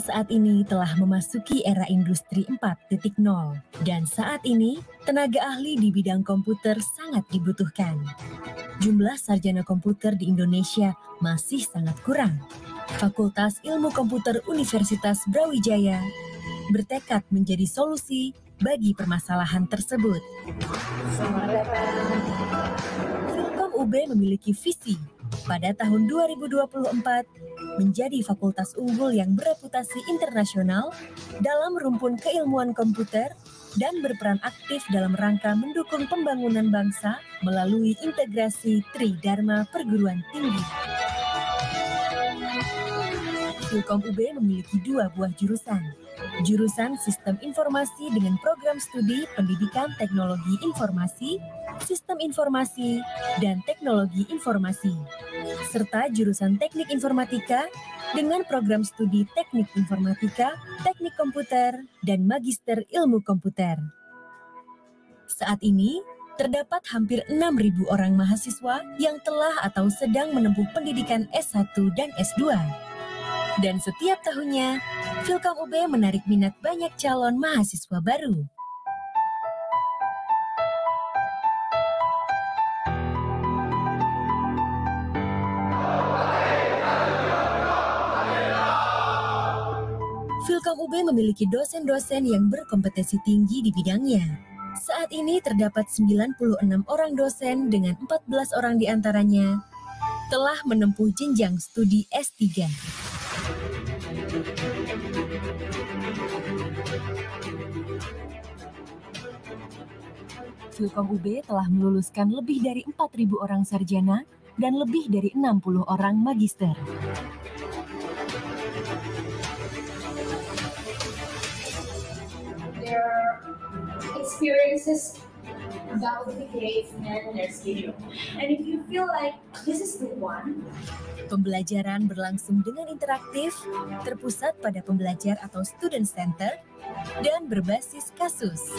Kita saat ini telah memasuki era industri 4.0 dan saat ini tenaga ahli di bidang komputer sangat dibutuhkan. Jumlah sarjana komputer di Indonesia masih sangat kurang. Fakultas Ilmu Komputer Universitas Brawijaya bertekad menjadi solusi bagi permasalahan tersebut. Selamat datang. Filkom UB memiliki visi pada tahun 2024 menjadi fakultas unggul yang bereputasi internasional dalam rumpun keilmuan komputer dan berperan aktif dalam rangka mendukung pembangunan bangsa melalui integrasi Tridharma Perguruan Tinggi. Filkom UB memiliki 2 buah jurusan Sistem Informasi dengan program studi Pendidikan Teknologi Informasi, Sistem Informasi, dan Teknologi Informasi, serta jurusan Teknik Informatika dengan program studi Teknik Informatika, Teknik Komputer, dan Magister Ilmu Komputer. Saat ini, terdapat hampir 6.000 orang mahasiswa yang telah atau sedang menempuh pendidikan S1 dan S2. Dan setiap tahunnya, Filkom UB menarik minat banyak calon mahasiswa baru. Filkom UB memiliki dosen-dosen yang berkompetensi tinggi di bidangnya. Saat ini terdapat 96 orang dosen dengan 14 orang diantaranya telah menempuh jenjang studi S3. Filkom UB telah meluluskan lebih dari 4.000 orang sarjana dan lebih dari 60 orang magister. Their experiences validate and their schedule. And if you feel like this is the one, pembelajaran berlangsung dengan interaktif, terpusat pada pembelajar atau student center, dan berbasis kasus.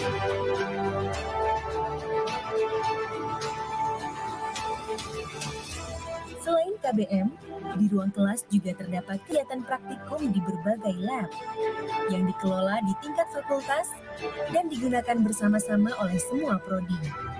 Selain KBM, di ruang kelas juga terdapat kegiatan praktikum di berbagai lab yang dikelola di tingkat fakultas dan digunakan bersama-sama oleh semua prodi.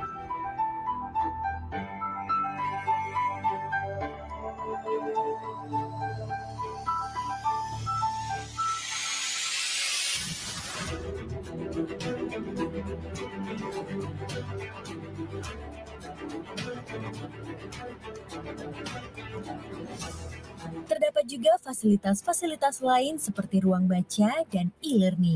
Terdapat juga fasilitas-fasilitas lain seperti ruang baca dan e-learning.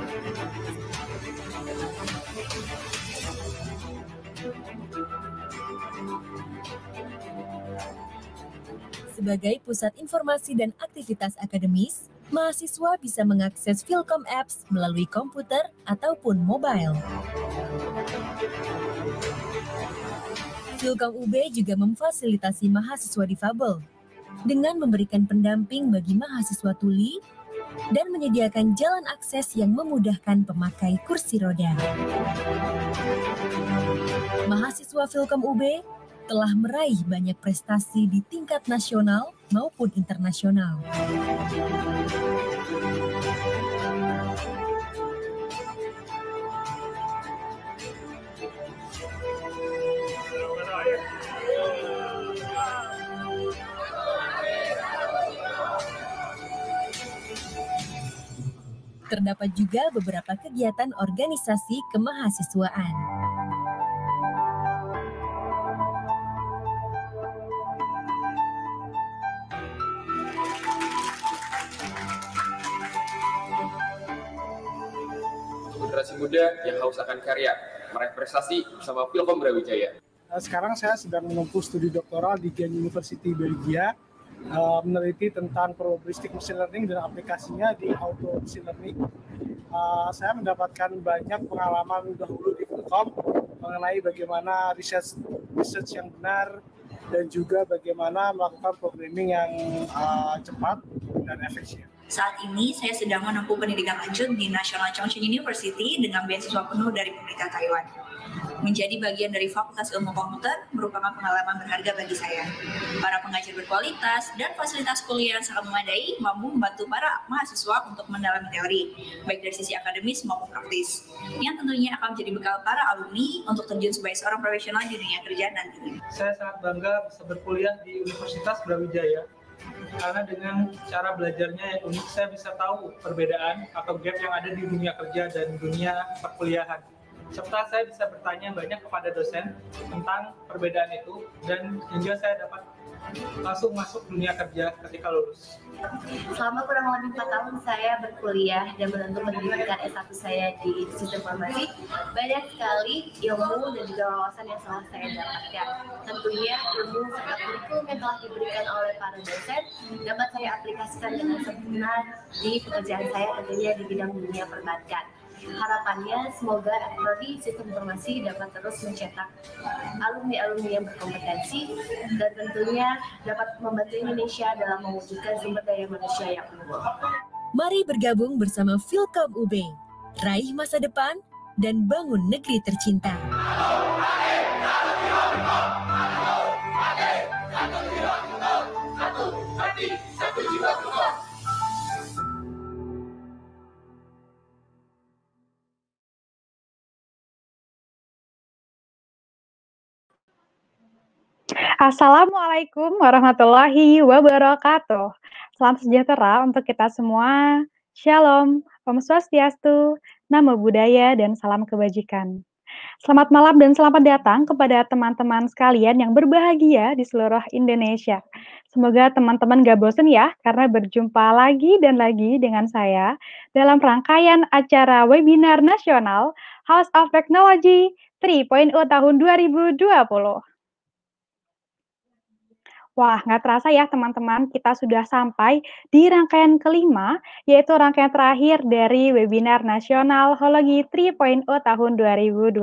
Sebagai pusat informasi dan aktivitas akademis, mahasiswa bisa mengakses Filkom Apps melalui komputer ataupun mobile. Filkom UB juga memfasilitasi mahasiswa difabel dengan memberikan pendamping bagi mahasiswa tuli dan menyediakan jalan akses yang memudahkan pemakai kursi roda. Mahasiswa Filkom UB telah meraih banyak prestasi di tingkat nasional maupun internasional. Terdapat juga beberapa kegiatan organisasi kemahasiswaan. Generasi muda yang haus akan karya, meraih prestasi bersama Filkom Brawijaya. Sekarang saya sedang menempuh studi doktoral di Ghent University Belgia, meneliti tentang probabilistik machine learning dan aplikasinya di auto machine learning. Saya mendapatkan banyak pengalaman dahulu di Filkom mengenai bagaimana research yang benar dan juga bagaimana melakukan programming yang cepat dan efisien. Saat ini saya sedang menempuh pendidikan lanjut di National Chongqing University dengan beasiswa penuh dari pemerintah Taiwan. Menjadi bagian dari Fakultas Ilmu Komputer merupakan pengalaman berharga bagi saya. Para pengajar berkualitas dan fasilitas kuliah yang sangat memadai mampu membantu para mahasiswa untuk mendalami teori, baik dari sisi akademis maupun praktis, yang tentunya akan menjadi bekal para alumni untuk terjun sebagai seorang profesional di dunia kerja nantinya. Saya sangat bangga bisa berkuliah di Universitas Brawijaya, karena dengan cara belajarnya yang unik, saya bisa tahu perbedaan atau gap yang ada di dunia kerja dan dunia perkuliahan. Serta saya bisa bertanya banyak kepada dosen tentang perbedaan itu, dan hingga saya dapat langsung masuk dunia kerja ketika lulus. Selama kurang lebih 4 tahun saya berkuliah dan menempuh pendidikan S1 saya di Sistem Informasi, banyak sekali ilmu dan juga wawasan yang telah saya dapatkan. Tentunya ilmu serta kurikulum yang telah diberikan oleh para dosen dapat saya aplikasikan dengan sempurna di pekerjaan saya, tentunya di bidang dunia perbankan. Harapannya semoga Prodi Sistem Informasi dapat terus mencetak alumni-alumni yang berkompetensi dan tentunya dapat membantu Indonesia dalam mewujudkan sumber daya manusia yang unggul. Mari bergabung bersama Filkom UB, raih masa depan dan bangun negeri tercinta. Assalamualaikum warahmatullahi wabarakatuh. Salam sejahtera untuk kita semua. Shalom, Om Swastiastu, Namo Buddhaya, dan salam kebajikan. Selamat malam dan selamat datang kepada teman-teman sekalian yang berbahagia di seluruh Indonesia. Semoga teman-teman gak bosan ya, karena berjumpa lagi dan lagi dengan saya dalam rangkaian acara webinar nasional House of Technology 3.0 tahun 2020. Wah, nggak terasa ya teman-teman, kita sudah sampai di rangkaian kelima, yaitu rangkaian terakhir dari webinar nasional Hologi 3.0 tahun 2020.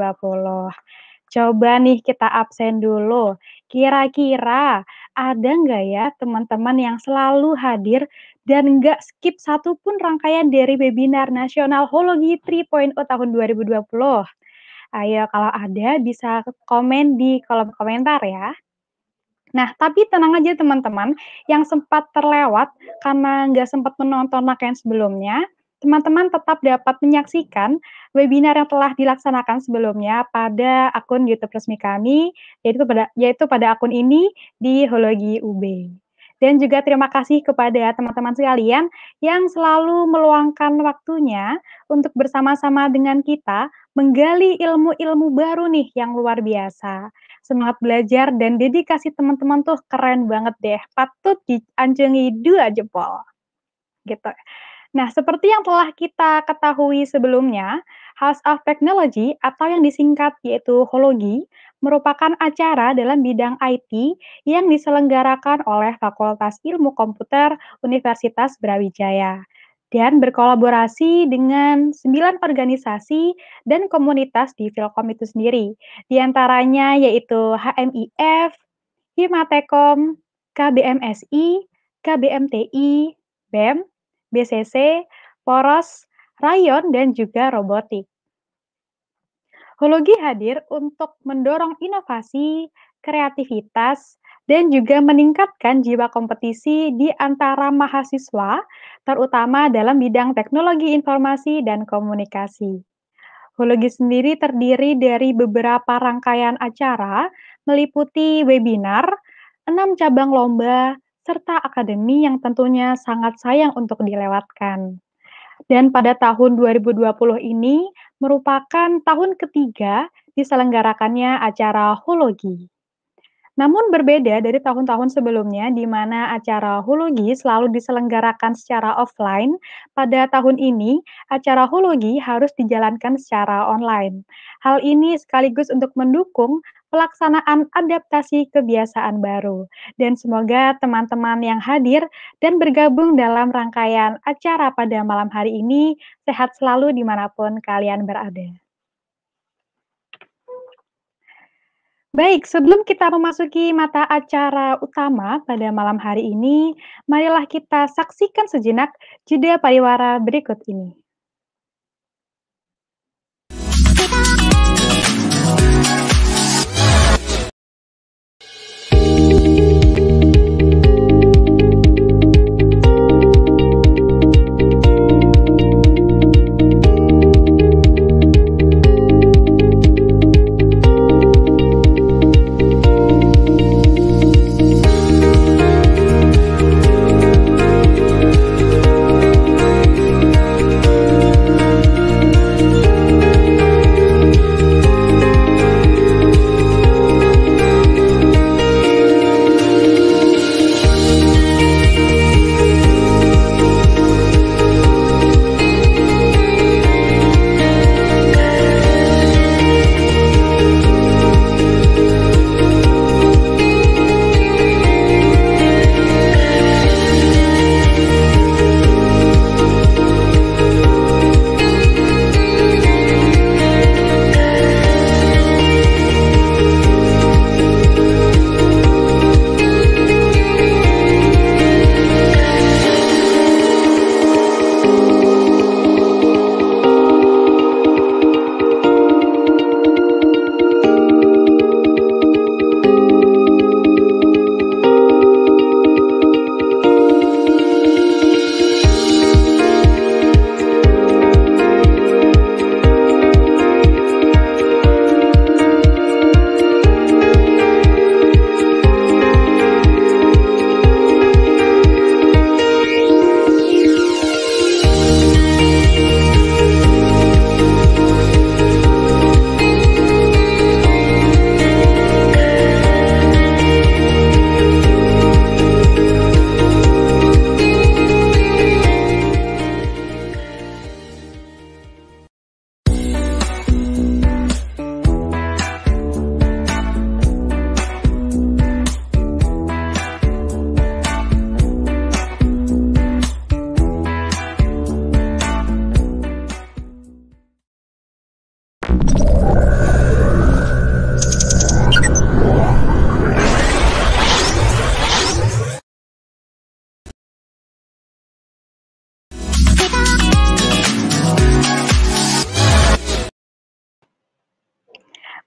Coba nih kita absen dulu, kira-kira ada nggak ya teman-teman yang selalu hadir dan nggak skip satupun rangkaian dari webinar nasional Hologi 3.0 tahun 2020? Ayo, kalau ada bisa komen di kolom komentar ya. Nah, tapi tenang aja teman-teman, yang sempat terlewat karena nggak sempat menonton rangkaian sebelumnya, teman-teman tetap dapat menyaksikan webinar yang telah dilaksanakan sebelumnya pada akun YouTube resmi kami, yaitu pada akun ini di Hologi UB. Dan juga terima kasih kepada teman-teman sekalian yang selalu meluangkan waktunya untuk bersama-sama dengan kita menggali ilmu-ilmu baru nih yang luar biasa. Semangat belajar dan dedikasi teman-teman tuh keren banget deh, patut dianjungi 2 jempol. Gitu. Nah, seperti yang telah kita ketahui sebelumnya, House of Technology atau yang disingkat yaitu Hologi merupakan acara dalam bidang IT yang diselenggarakan oleh Fakultas Ilmu Komputer Universitas Brawijaya dan berkolaborasi dengan 9 organisasi dan komunitas di Filkom itu sendiri. Di antaranya yaitu HMIF, Himatekom, KBMSI, KBMTI, BEM, BCC, Poros, Rayon, dan juga Robotik. Hologi hadir untuk mendorong inovasi, kreativitas, dan juga meningkatkan jiwa kompetisi di antara mahasiswa, terutama dalam bidang teknologi informasi dan komunikasi. Hologi sendiri terdiri dari beberapa rangkaian acara, meliputi webinar, 6 cabang lomba, serta akademi yang tentunya sangat sayang untuk dilewatkan. Dan pada tahun 2020 ini merupakan tahun ketiga diselenggarakannya acara Hologi. Namun berbeda dari tahun-tahun sebelumnya di mana acara Hologi selalu diselenggarakan secara offline, pada tahun ini acara Hologi harus dijalankan secara online. Hal ini sekaligus untuk mendukung pelaksanaan adaptasi kebiasaan baru. Dan semoga teman-teman yang hadir dan bergabung dalam rangkaian acara pada malam hari ini sehat selalu dimanapun kalian berada. Baik, sebelum kita memasuki mata acara utama pada malam hari ini, marilah kita saksikan sejenak jeda pariwara berikut ini.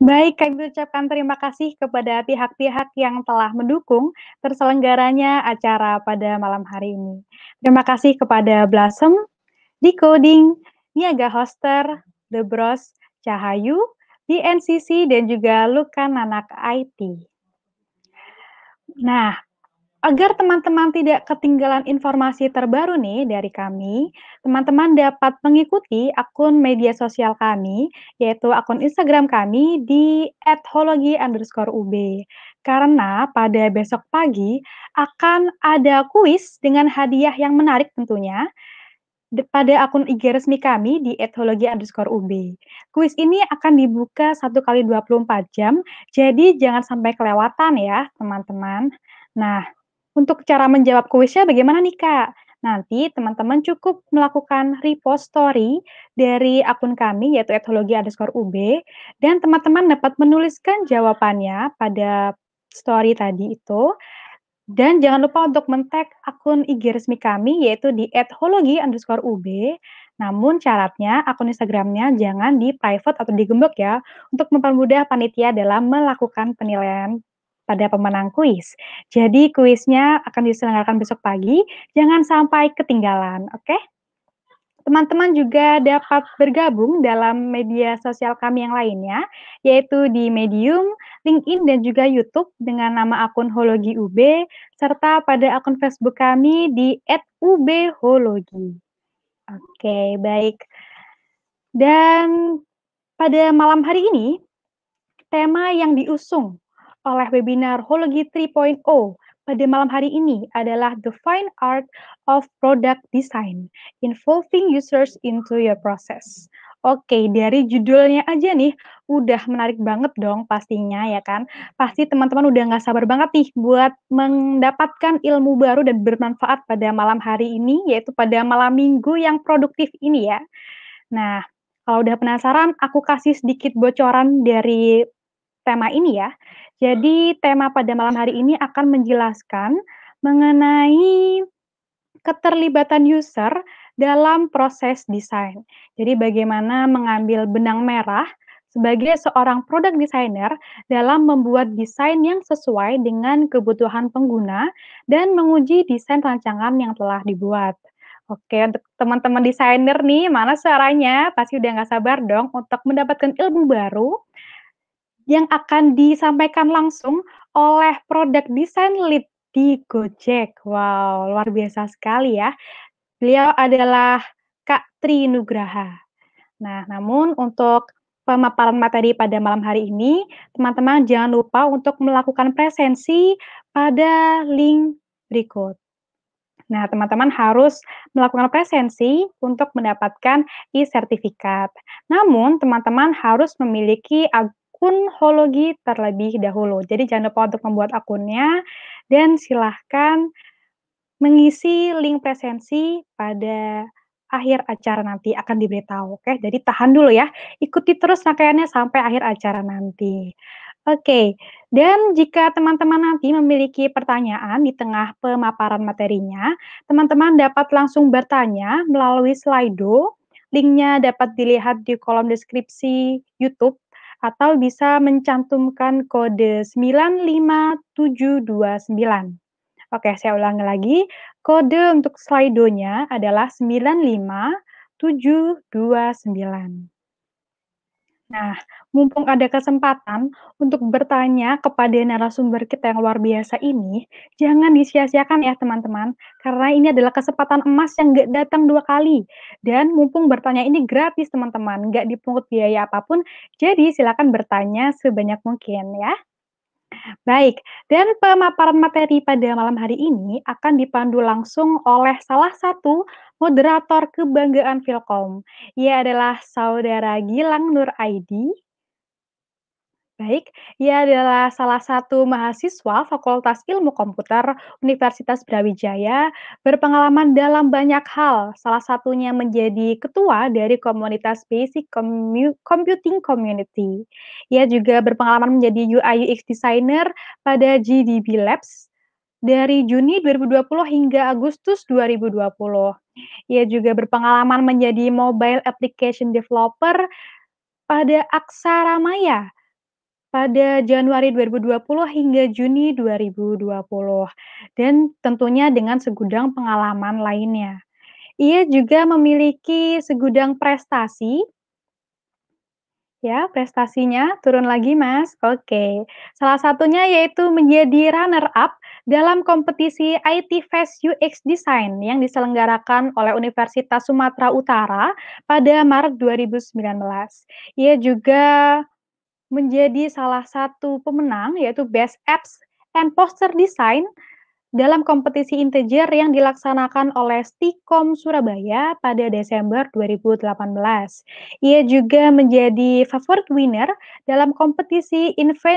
Baik, kami ucapkan terima kasih kepada pihak-pihak yang telah mendukung terselenggaranya acara pada malam hari ini. Terima kasih kepada Blossom, Decoding, Niaga Hoster, The Bros, Cahayu, DNCC, dan juga Lukan Nanak IT. Nah, agar teman-teman tidak ketinggalan informasi terbaru nih dari kami, teman-teman dapat mengikuti akun media sosial kami, yaitu akun Instagram kami di @hologi_ub. Karena pada besok pagi akan ada kuis dengan hadiah yang menarik tentunya pada akun IG resmi kami di @hologi_ub. Kuis ini akan dibuka 1 kali 24 jam, jadi jangan sampai kelewatan ya, teman-teman. Nah, untuk cara menjawab kuisnya bagaimana nih, Kak? Nanti teman-teman cukup melakukan repost story dari akun kami, yaitu @hologi_ub, dan teman-teman dapat menuliskan jawabannya pada story tadi itu, dan jangan lupa untuk men-tag akun IG resmi kami, yaitu di @hologi_ub. Namun syaratnya akun Instagramnya jangan di-private atau digembok ya, untuk mempermudah panitia dalam melakukan penilaian pada pemenang kuis. Jadi kuisnya akan diselenggarakan besok pagi, jangan sampai ketinggalan, oke? Teman-teman juga dapat bergabung dalam media sosial kami yang lainnya, yaitu di Medium, LinkedIn, dan juga YouTube dengan nama akun Hologi UB, serta pada akun Facebook kami di @ubhologi. Oke, baik. Dan pada malam hari ini, tema yang diusung oleh webinar Hologi 3.0 pada malam hari ini adalah The Fine Art of Product Design, Involving Users into Your Process. Oke, dari judulnya aja nih, udah menarik banget dong pastinya ya kan. Pasti teman-teman udah nggak sabar banget nih buat mendapatkan ilmu baru dan bermanfaat pada malam hari ini, yaitu pada malam minggu yang produktif ini ya. Nah, kalau udah penasaran, aku kasih sedikit bocoran dari tema ini ya. Jadi tema pada malam hari ini akan menjelaskan mengenai keterlibatan user dalam proses desain. Jadi bagaimana mengambil benang merah sebagai seorang product designer dalam membuat desain yang sesuai dengan kebutuhan pengguna dan menguji desain rancangan yang telah dibuat. Oke, untuk teman-teman desainer nih, mana suaranya? Pasti udah nggak sabar dong untuk mendapatkan ilmu baru yang akan disampaikan langsung oleh Product Design Lead di Gojek. Wow, luar biasa sekali ya. Beliau adalah Kak Tri Nugraha. Nah, namun untuk pemaparan materi pada malam hari ini, teman-teman jangan lupa untuk melakukan presensi pada link berikut. Nah, teman-teman harus melakukan presensi untuk mendapatkan e-sertifikat. Namun, teman-teman harus memiliki akun Hologi terlebih dahulu. Jadi jangan lupa untuk membuat akunnya dan silahkan mengisi link presensi pada akhir acara nanti akan diberitahu, oke? Jadi tahan dulu ya, ikuti terus rangkaiannya sampai akhir acara nanti. Oke, dan jika teman-teman nanti memiliki pertanyaan di tengah pemaparan materinya, teman-teman dapat langsung bertanya melalui Slido, linknya dapat dilihat di kolom deskripsi YouTube, atau bisa mencantumkan kode 95729. Oke, saya ulangi lagi, kode untuk Slido-nya adalah 95729. Nah, mumpung ada kesempatan untuk bertanya kepada narasumber kita yang luar biasa ini, jangan disia-siakan ya teman-teman, karena ini adalah kesempatan emas yang nggak datang 2 kali. Dan mumpung bertanya ini gratis teman-teman, nggak dipungut biaya apapun, jadi silakan bertanya sebanyak mungkin ya. Baik, dan pemaparan materi pada malam hari ini akan dipandu langsung oleh salah satu moderator kebanggaan Filkom. Ia adalah Saudara Gilang Nur Aidi. Baik, ia adalah salah satu mahasiswa Fakultas Ilmu Komputer Universitas Brawijaya, berpengalaman dalam banyak hal, salah satunya menjadi ketua dari komunitas Basic Computing Community. Ia juga berpengalaman menjadi UI UX designer pada GDB Labs dari Juni 2020 hingga Agustus 2020. Ia juga berpengalaman menjadi mobile application developer pada Aksara Maya pada Januari 2020 hingga Juni 2020, dan tentunya dengan segudang pengalaman lainnya. Ia juga memiliki segudang prestasi. Ya, prestasinya turun lagi, Mas. Oke. Salah satunya yaitu menjadi runner up dalam kompetisi IT Fest UX Design yang diselenggarakan oleh Universitas Sumatera Utara pada Maret 2019. Ia juga menjadi salah satu pemenang yaitu Best Apps and Poster Design dalam kompetisi integer yang dilaksanakan oleh Stikom Surabaya pada Desember 2018. Ia juga menjadi favorit winner dalam kompetisi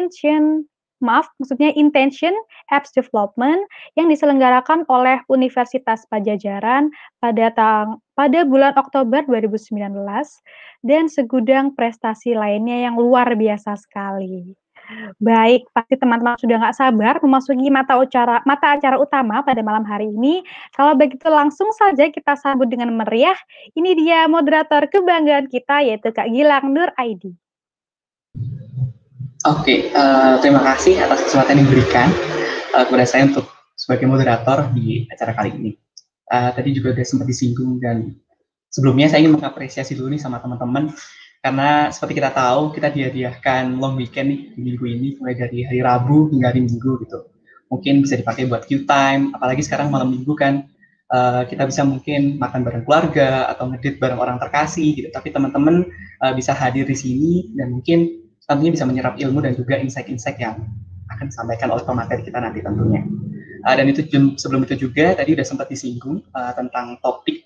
Intention Apps Development yang diselenggarakan oleh Universitas Padjadjaran pada bulan Oktober 2019, dan segudang prestasi lainnya yang luar biasa sekali. Baik, pasti teman-teman sudah nggak sabar memasuki mata acara utama pada malam hari ini. Kalau begitu langsung saja kita sambut dengan meriah. Ini dia moderator kebanggaan kita, yaitu Kak Gilang Nur Aidi. Oke, terima kasih atas kesempatan yang diberikan kepada saya untuk sebagai moderator di acara kali ini. Tadi juga sudah sempat disinggung, dan sebelumnya saya ingin mengapresiasi dulu nih sama teman-teman. Karena seperti kita tahu, kita dihadiahkan long weekend nih di minggu ini, mulai dari hari Rabu hingga hari Minggu gitu. Mungkin bisa dipakai buat Q-time, apalagi sekarang malam Minggu kan, kita bisa mungkin makan bareng keluarga atau ngedate bareng orang terkasih gitu. Tapi teman-teman bisa hadir di sini dan mungkin tentunya bisa menyerap ilmu dan juga insight-insight yang akan disampaikan oleh pemateri kita nanti tentunya. Dan itu sebelum itu juga tadi udah sempat disinggung tentang topik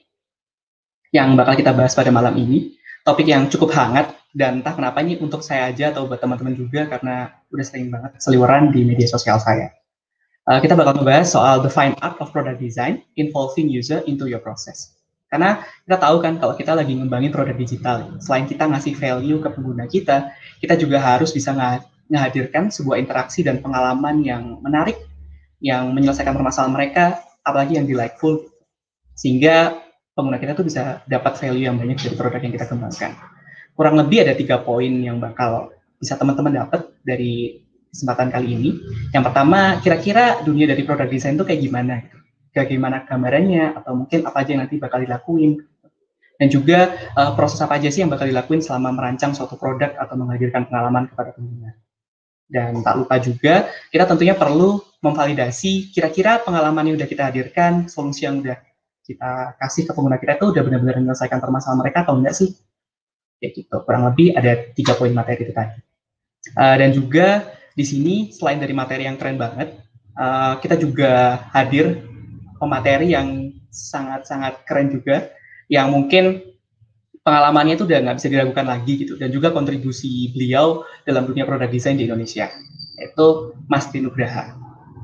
yang bakal kita bahas pada malam ini. Topik yang cukup hangat, dan entah kenapa ini untuk saya aja atau buat teman-teman juga, karena udah sering banget seliweran di media sosial saya. Kita bakal membahas soal the fine art of product design involving user into your process. Karena kita tahu kan kalau kita lagi ngembangin produk digital, selain kita ngasih value ke pengguna kita juga harus bisa menghadirkan sebuah interaksi dan pengalaman yang menarik, yang menyelesaikan permasalahan mereka, apalagi yang delightful, sehingga pengguna kita tuh bisa dapat value yang banyak dari produk yang kita kembangkan. Kurang lebih ada 3 poin yang bakal bisa teman-teman dapat dari kesempatan kali ini. Yang pertama, kira-kira dunia dari produk desain itu kayak gimana? Bagaimana gambarannya, atau mungkin apa aja yang nanti bakal dilakuin. Dan juga proses apa aja sih yang bakal dilakuin selama merancang suatu produk atau menghadirkan pengalaman kepada pengguna. Dan tak lupa juga, kita tentunya perlu memvalidasi kira-kira pengalaman yang udah kita hadirkan, solusi yang udah kita kasih ke pengguna kita itu udah benar-benar menyelesaikan permasalahan mereka atau enggak sih? Ya gitu, kurang lebih ada 3 poin materi itu tadi. Dan juga di sini selain dari materi yang keren banget, kita juga hadir pemateri yang sangat-sangat keren juga, yang mungkin pengalamannya itu udah nggak bisa diragukan lagi gitu, dan juga kontribusi beliau dalam dunia produk desain di Indonesia, yaitu Mas Nugraha.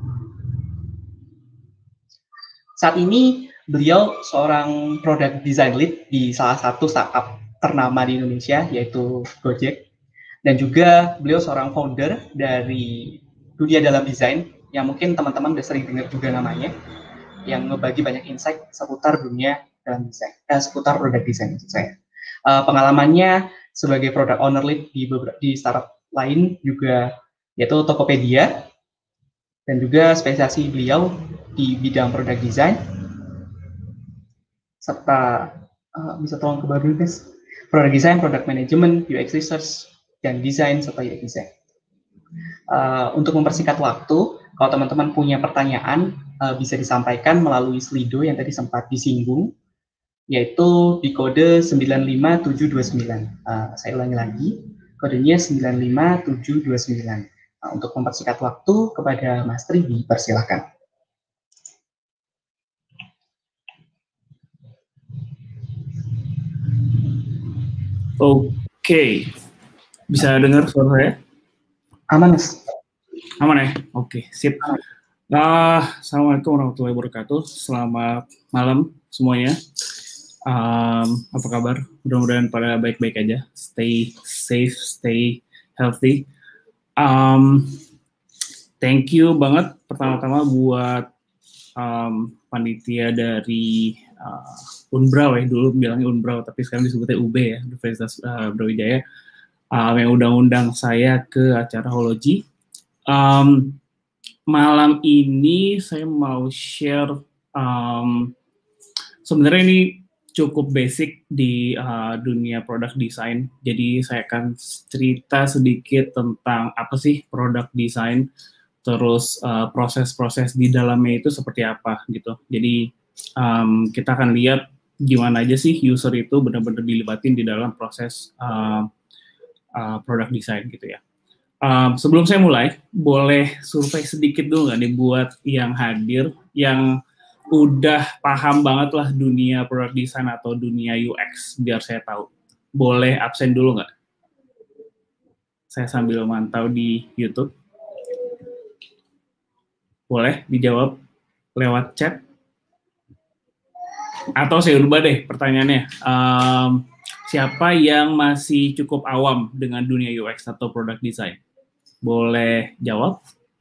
Saat ini beliau seorang product design lead di salah satu startup ternama di Indonesia, yaitu Gojek. Dan juga beliau seorang founder dari Dunia Dalam Desain, yang mungkin teman-teman udah sering dengar juga namanya, yang ngebagi banyak insight seputar dunia dalam desain, seputar product design maksud saya. Pengalamannya sebagai product owner lead di startup lain juga, yaitu Tokopedia, dan juga spesialisasi beliau di bidang product design, serta bisa tolong ke bawah dulu guys, product design, product management, UX research, dan desain serta UX design. Untuk mempersingkat waktu, kalau teman-teman punya pertanyaan bisa disampaikan melalui Slido yang tadi sempat disinggung, yaitu di kode 95729. Saya ulangi lagi, kodenya 95729. Untuk mempersingkat waktu kepada Mas Tri, dipersilakan. Oke, bisa dengar suara saya? Aman, Mas. Aman ya? Oke, sip. Assalamualaikum warahmatullahi wabarakatuh. Selamat malam semuanya. Apa kabar? Mudah-mudahan pada baik-baik aja. Stay safe, stay healthy. Thank you banget pertama-tama buat panitia dari Unbrau ya, dulu bilangnya Unbrau tapi sekarang disebutnya UB ya, Universitas Brawijaya, yang undang-undang saya ke acara Hology. Malam ini saya mau share, sebenarnya ini cukup basic di dunia product design. Jadi saya akan cerita sedikit tentang apa sih product design, terus proses-proses di dalamnya itu seperti apa gitu. Jadi kita akan lihat gimana aja sih user itu benar-benar dilibatin di dalam proses product design gitu ya. Sebelum saya mulai, boleh survei sedikit dulu nggak nih buat yang hadir, yang udah paham banget lah dunia product design atau dunia UX, biar saya tahu. Boleh absen dulu nggak? Saya sambil mantau di YouTube. Boleh dijawab lewat chat? Atau saya ubah deh pertanyaannya. Siapa yang masih cukup awam dengan dunia UX atau product design? Boleh jawab?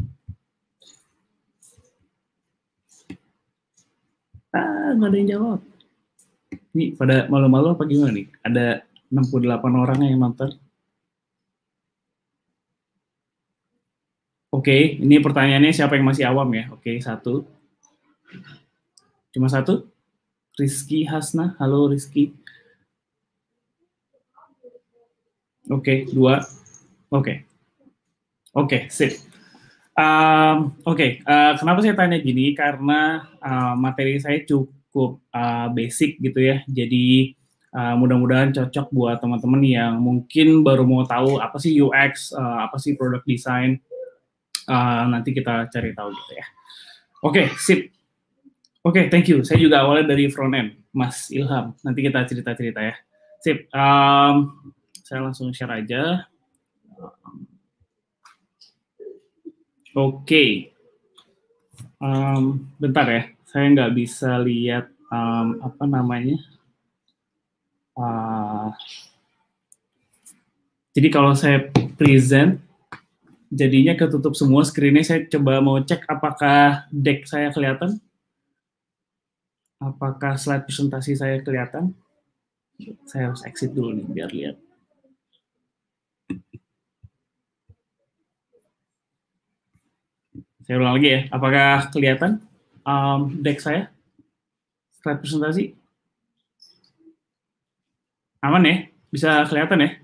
Nggak ada yang jawab. Ini pada malu-malu apa gimana nih? Ada 68 orang yang nonton. Oke, ini pertanyaannya siapa yang masih awam ya? Oke, 1. Cuma 1? Rizky Hasna, halo Rizky. Oke, 2. Oke, sip. Kenapa saya tanya gini? Karena materi saya cukup basic gitu ya. Jadi mudah-mudahan cocok buat teman-teman yang mungkin baru mau tahu apa sih UX, apa sih product design. Nanti kita cari tahu gitu ya. Oke, sip. Oke, thank you. Saya juga awalnya dari front end, Mas Ilham. Nanti kita cerita-cerita ya. Sip. Saya langsung share aja. Oke. Bentar ya. Saya nggak bisa lihat apa namanya. Jadi kalau saya present, jadinya ketutup semua screen-nya. Saya coba mau cek apakah deck saya kelihatan. Apakah slide presentasi saya kelihatan? Saya harus exit dulu nih biar lihat. Saya ulang lagi ya. Apakah kelihatan deck saya? Slide presentasi? Aman ya? Bisa kelihatan ya?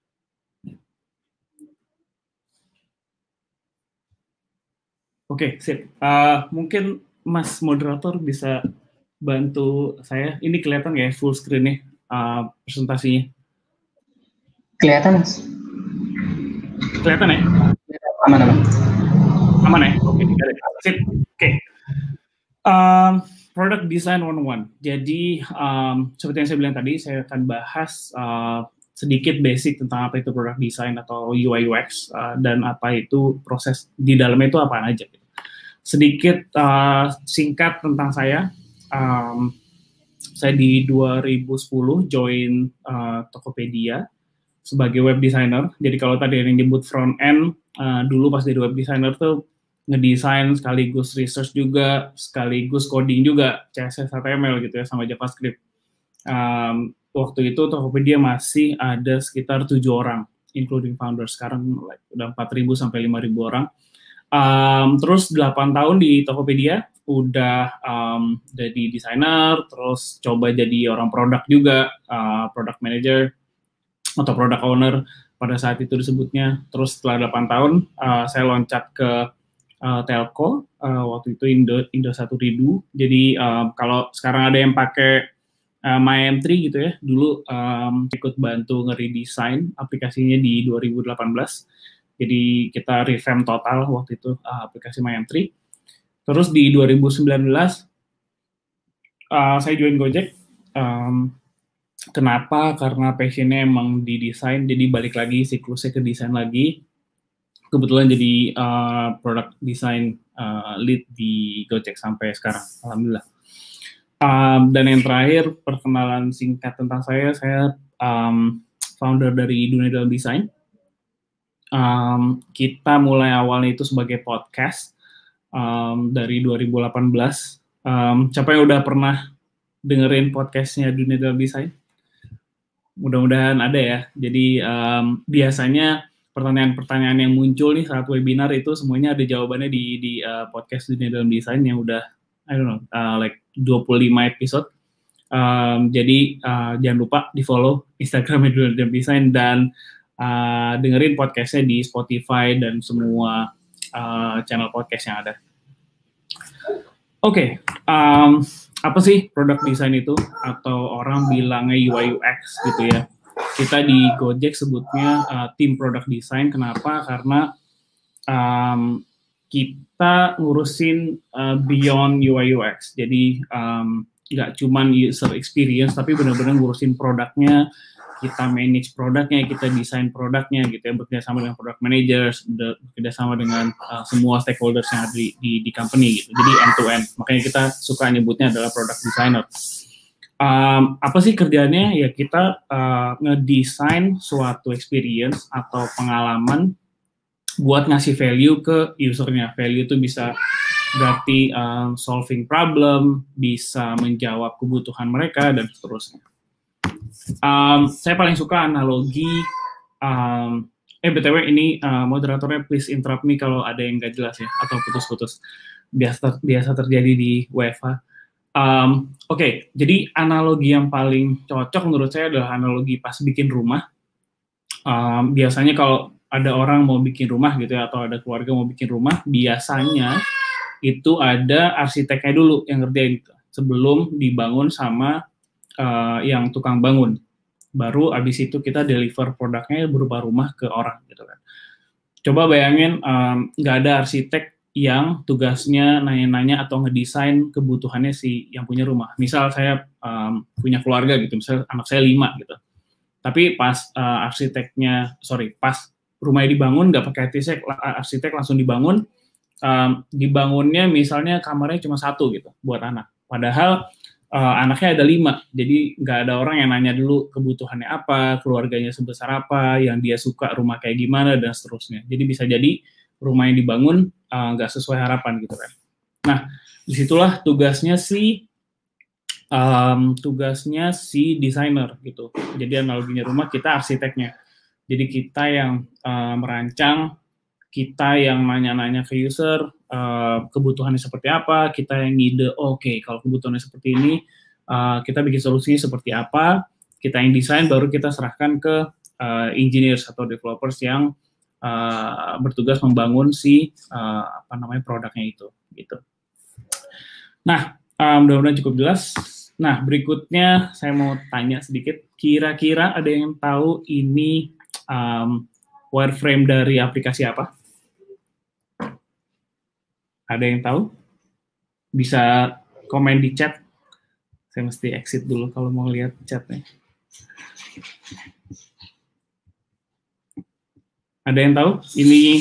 Oke, sip. Mungkin Mas moderator bisa bantu saya. Ini kelihatan nggak ya full screen-nya presentasinya? Kelihatan, Mas. Kelihatan ya? Aman. Aman ya? Oke, sip. Oke. Product Design 101. Jadi, seperti yang saya bilang tadi, saya akan bahas sedikit basic tentang apa itu product design atau UI UX, dan apa itu proses di dalamnya itu apa aja. Sedikit singkat tentang saya. Saya di 2010 join Tokopedia sebagai web designer. Jadi kalau tadi yang nyebut front end, dulu pas jadi web designer tuh ngedesain sekaligus research juga, sekaligus coding juga, CSS, HTML gitu ya, sama JavaScript. Waktu itu Tokopedia masih ada sekitar 7 orang, including founder. Sekarang udah 4.000 sampai 5.000 orang. Terus 8 tahun di Tokopedia, udah jadi desainer, terus coba jadi orang produk juga, product manager atau product owner pada saat itu disebutnya. Terus setelah 8 tahun, saya loncat ke telco, waktu itu Indosat Ooredoo. Jadi kalau sekarang ada yang pakai My-M3 gitu ya, dulu ikut bantu nge-redesign aplikasinya di 2018. Jadi kita revamp total waktu itu aplikasi My-M3. Terus di 2019 saya join Gojek. Kenapa? Karena passionnya emang di desain, jadi balik lagi siklusnya ke desain lagi. Kebetulan jadi product design lead di Gojek sampai sekarang, alhamdulillah. Dan yang terakhir, perkenalan singkat tentang saya founder dari Dunia Dalam Desain. Kita mulai awalnya itu sebagai podcast dari 2018. Siapa yang udah pernah dengerin podcastnya Dunia Dalam Desain? Mudah-mudahan ada ya. Jadi biasanya pertanyaan-pertanyaan yang muncul nih saat webinar itu semuanya ada jawabannya di podcast Dunia Dalam Desain yang udah I don't know like 25 episode. Jadi jangan lupa di follow Instagram Dunia Dalam Desain dan dengerin podcastnya di Spotify dan semua channel podcast yang ada. Oke, apa sih produk desain itu? Atau orang bilangnya UI UX gitu ya. Kita di Gojek sebutnya tim product design. Kenapa? Karena kita ngurusin beyond UI UX. Jadi nggak cuman user experience, tapi benar-benar ngurusin produknya. Kita manage produknya, kita desain produknya gitu ya, bekerjasama dengan product managers, bekerjasama dengan semua stakeholders yang ada di company gitu. Jadi end to end. Makanya kita suka nyebutnya adalah product designer. Apa sih kerjanya? Ya kita ngedesain suatu experience atau pengalaman buat ngasih value ke usernya. Value itu bisa berarti solving problem, bisa menjawab kebutuhan mereka dan seterusnya. Saya paling suka analogi. BTW ini moderatornya please interrupt me kalau ada yang nggak jelas ya atau putus-putus. Biasa terjadi di WFH. Oke, jadi analogi yang paling cocok menurut saya adalah analogi pas bikin rumah. Biasanya kalau ada orang mau bikin rumah gitu ya, atau ada keluarga mau bikin rumah, biasanya itu ada arsiteknya dulu yang ngerjain gitu, sebelum dibangun sama yang tukang bangun. Baru abis itu kita deliver produknya berupa rumah ke orang gitu kan. Coba bayangin nggak ada arsitek yang tugasnya nanya-nanya atau ngedesain kebutuhannya si yang punya rumah. Misal saya punya keluarga gitu, misal anak saya 5 gitu. Tapi pas pas rumahnya dibangun nggak pakai arsitek langsung dibangun, dibangunnya misalnya kamarnya cuma 1 gitu buat anak. Padahal anaknya ada 5, jadi nggak ada orang yang nanya dulu kebutuhannya apa, keluarganya sebesar apa, yang dia suka rumah kayak gimana dan seterusnya. Jadi bisa jadi rumah yang dibangun nggak sesuai harapan gitu kan. Nah, disitulah tugasnya si desainer gitu. Jadi analoginya rumah, kita arsiteknya. Jadi kita yang merancang, kita yang nanya-nanya ke user kebutuhannya seperti apa, kita yang ngide, oke, kalau kebutuhannya seperti ini, kita bikin solusinya seperti apa, kita yang desain, baru kita serahkan ke engineers atau developers yang bertugas membangun produknya itu gitu. Nah, mudah-mudahan cukup jelas. Nah, berikutnya saya mau tanya sedikit, kira-kira ada yang tahu ini wireframe dari aplikasi apa? Ada yang tahu? Bisa komen di chat. Saya mesti exit dulu kalau mau lihat chatnya. Ada yang tahu? Ini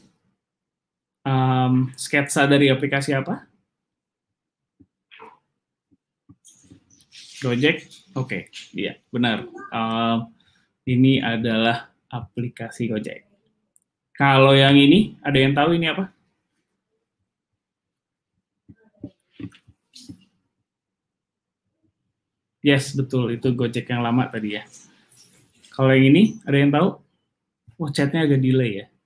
sketsa dari aplikasi apa? Gojek? Oke, iya, benar. Ini adalah aplikasi Gojek. Kalau yang ini, ada yang tahu ini apa? Yes, betul. Itu Gojek yang lama tadi ya. Kalau yang ini, ada yang tahu? Oh, chatnya agak delay ya.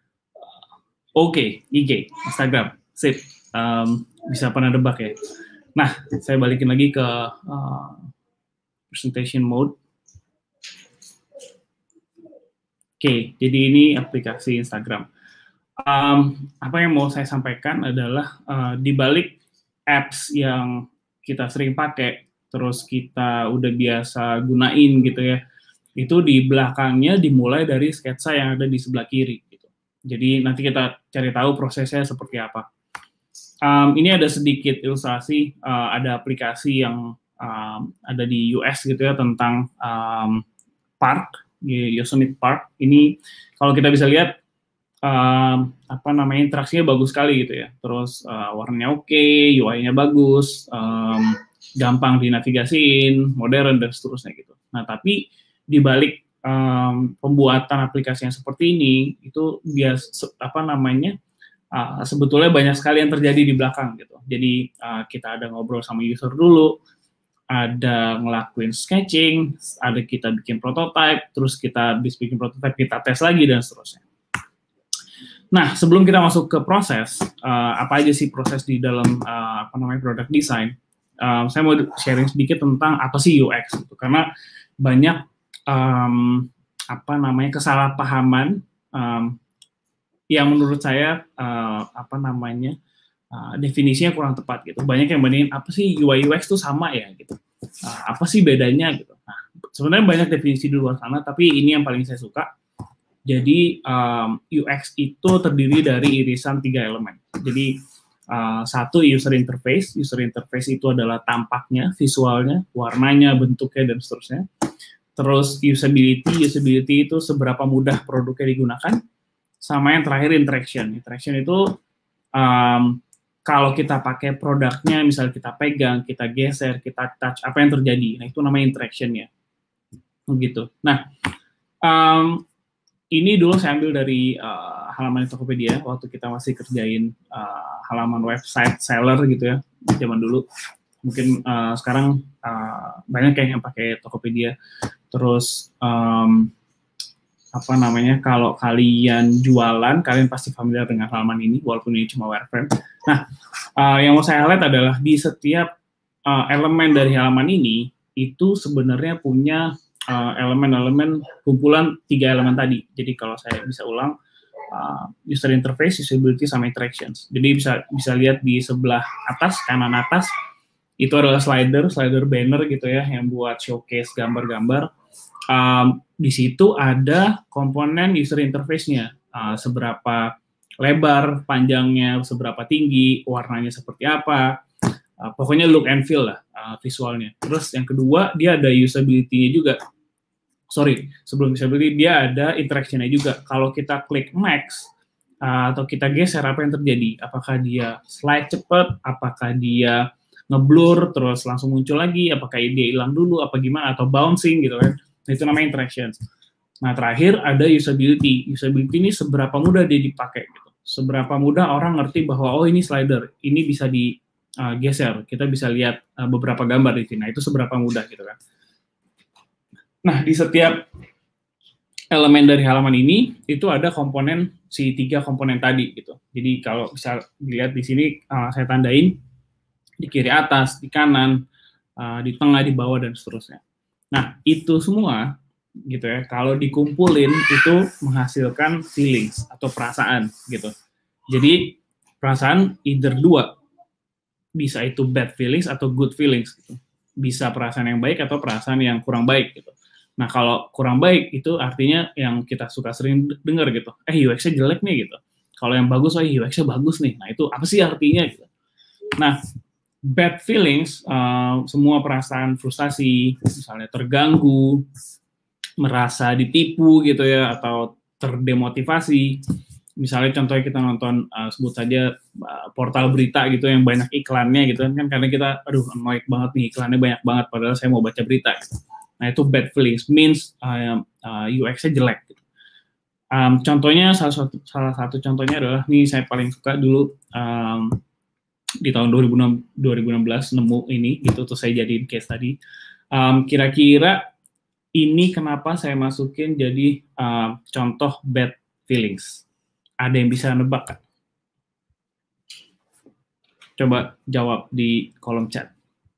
Oke, IG, Instagram. Sip. Bisa pernah debak ya. Nah, saya balikin lagi ke presentation mode. Oke, jadi ini aplikasi Instagram. Apa yang mau saya sampaikan adalah di balik apps yang kita sering pakai, terus kita udah biasa gunain gitu ya, itu di belakangnya dimulai dari sketsa yang ada di sebelah kiri gitu. Jadi nanti kita cari tahu prosesnya seperti apa. Ini ada sedikit ilustrasi, ada aplikasi yang ada di US gitu ya tentang park, Yosemite Park. Ini kalau kita bisa lihat interaksinya bagus sekali gitu ya. Terus warnanya oke, UI-nya bagus, gampang dinavigasiin, modern dan seterusnya gitu. Nah, tapi di balik pembuatan aplikasi yang seperti ini itu sebetulnya banyak sekali yang terjadi di belakang gitu. Jadi kita ada ngobrol sama user dulu, ada ngelakuin sketching, ada kita bikin prototype, terus kita habis bikin prototype kita tes lagi dan seterusnya. Nah, sebelum kita masuk ke proses, apa aja sih proses di dalam product design? Saya mau sharing sedikit tentang apa sih UX gitu, karena banyak kesalahpahaman yang menurut saya definisinya kurang tepat gitu. Banyak yang bandingin apa sih UI UX tuh sama ya gitu. Apa sih bedanya gitu. Nah, sebenarnya banyak definisi di luar sana, tapi ini yang paling saya suka. Jadi UX itu terdiri dari irisan 3 elemen. Jadi satu user interface. User interface itu adalah tampaknya, visualnya, warnanya, bentuknya dan seterusnya. Terus usability. Usability itu seberapa mudah produknya digunakan. Sama yang terakhir interaction. Interaction itu kalau kita pakai produknya, misalnya kita pegang, kita geser, kita touch, apa yang terjadi? Nah, itu namanya interaction-nya. Begitu. Nah, ini dulu saya ambil dari halaman Tokopedia, waktu kita masih kerjain halaman website seller gitu ya, zaman dulu. Mungkin sekarang banyak yang pakai Tokopedia. Terus, kalau kalian jualan, kalian pasti familiar dengan halaman ini, walaupun ini cuma wireframe. Nah, yang mau saya highlight adalah di setiap elemen dari halaman ini, itu sebenarnya punya elemen-elemen kumpulan 3 elemen tadi. Jadi kalau saya bisa ulang, user interface, usability, sama interactions. Jadi bisa lihat di sebelah atas, kanan atas, itu adalah slider banner gitu ya, yang buat showcase gambar-gambar. Di situ ada komponen user interface-nya, seberapa lebar, panjangnya, seberapa tinggi, warnanya seperti apa, pokoknya look and feel lah visualnya. Terus yang kedua, dia ada usability-nya juga. Sebelum usability, dia ada interaction-nya juga. Kalau kita klik max, atau kita geser, apa yang terjadi? Apakah dia slide cepat, apakah dia ngeblur, terus langsung muncul lagi, apakah dia hilang dulu, apa gimana, atau bouncing gitu kan. Nah, itu namanya interactions. Nah, terakhir ada usability. Usability ini seberapa mudah dia dipakai gitu. Seberapa mudah orang ngerti bahwa oh ini slider, ini bisa digeser, kita bisa lihat beberapa gambar di sini. Nah, itu seberapa mudah gitu kan. Nah, di setiap elemen dari halaman ini itu ada komponen si 3 komponen tadi gitu. Jadi kalau bisa dilihat di sini saya tandain di kiri atas, di kanan, di tengah, di bawah dan seterusnya. Nah, itu semua gitu ya, kalau dikumpulin itu menghasilkan feelings atau perasaan gitu. Jadi perasaan either 2, bisa itu bad feelings atau good feelings gitu. Bisa perasaan yang baik atau perasaan yang kurang baik gitu. Nah, kalau kurang baik itu artinya yang kita suka sering dengar gitu, UX-nya jelek nih gitu. Kalau yang bagus, UX-nya bagus nih. Nah, itu apa sih artinya gitu. Nah, bad feelings, semua perasaan frustasi, misalnya terganggu, merasa ditipu gitu ya, atau terdemotivasi. Misalnya contohnya kita nonton, sebut saja portal berita gitu yang banyak iklannya gitu kan, karena kita, annoyed banget nih, iklannya banyak banget, padahal saya mau baca berita gitu. Nah, itu bad feelings, means UX-nya jelek gitu. Contohnya, salah satu contohnya adalah, nih saya paling suka dulu, di tahun 2016 nemu ini gitu, terus saya jadiin case tadi. Kira-kira ini kenapa saya masukin jadi contoh bad feelings? Ada yang bisa nebak kan? Coba jawab di kolom chat.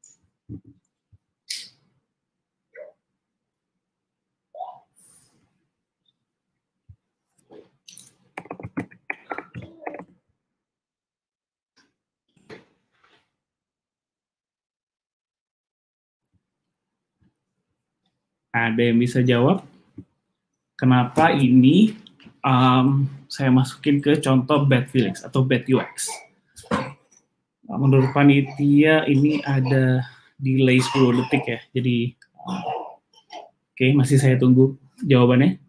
Ada yang bisa jawab? Kenapa ini saya masukin ke contoh bad feelings atau bad UX? Menurut panitia ini ada delay 10 detik ya. Jadi, oke, masih saya tunggu jawabannya.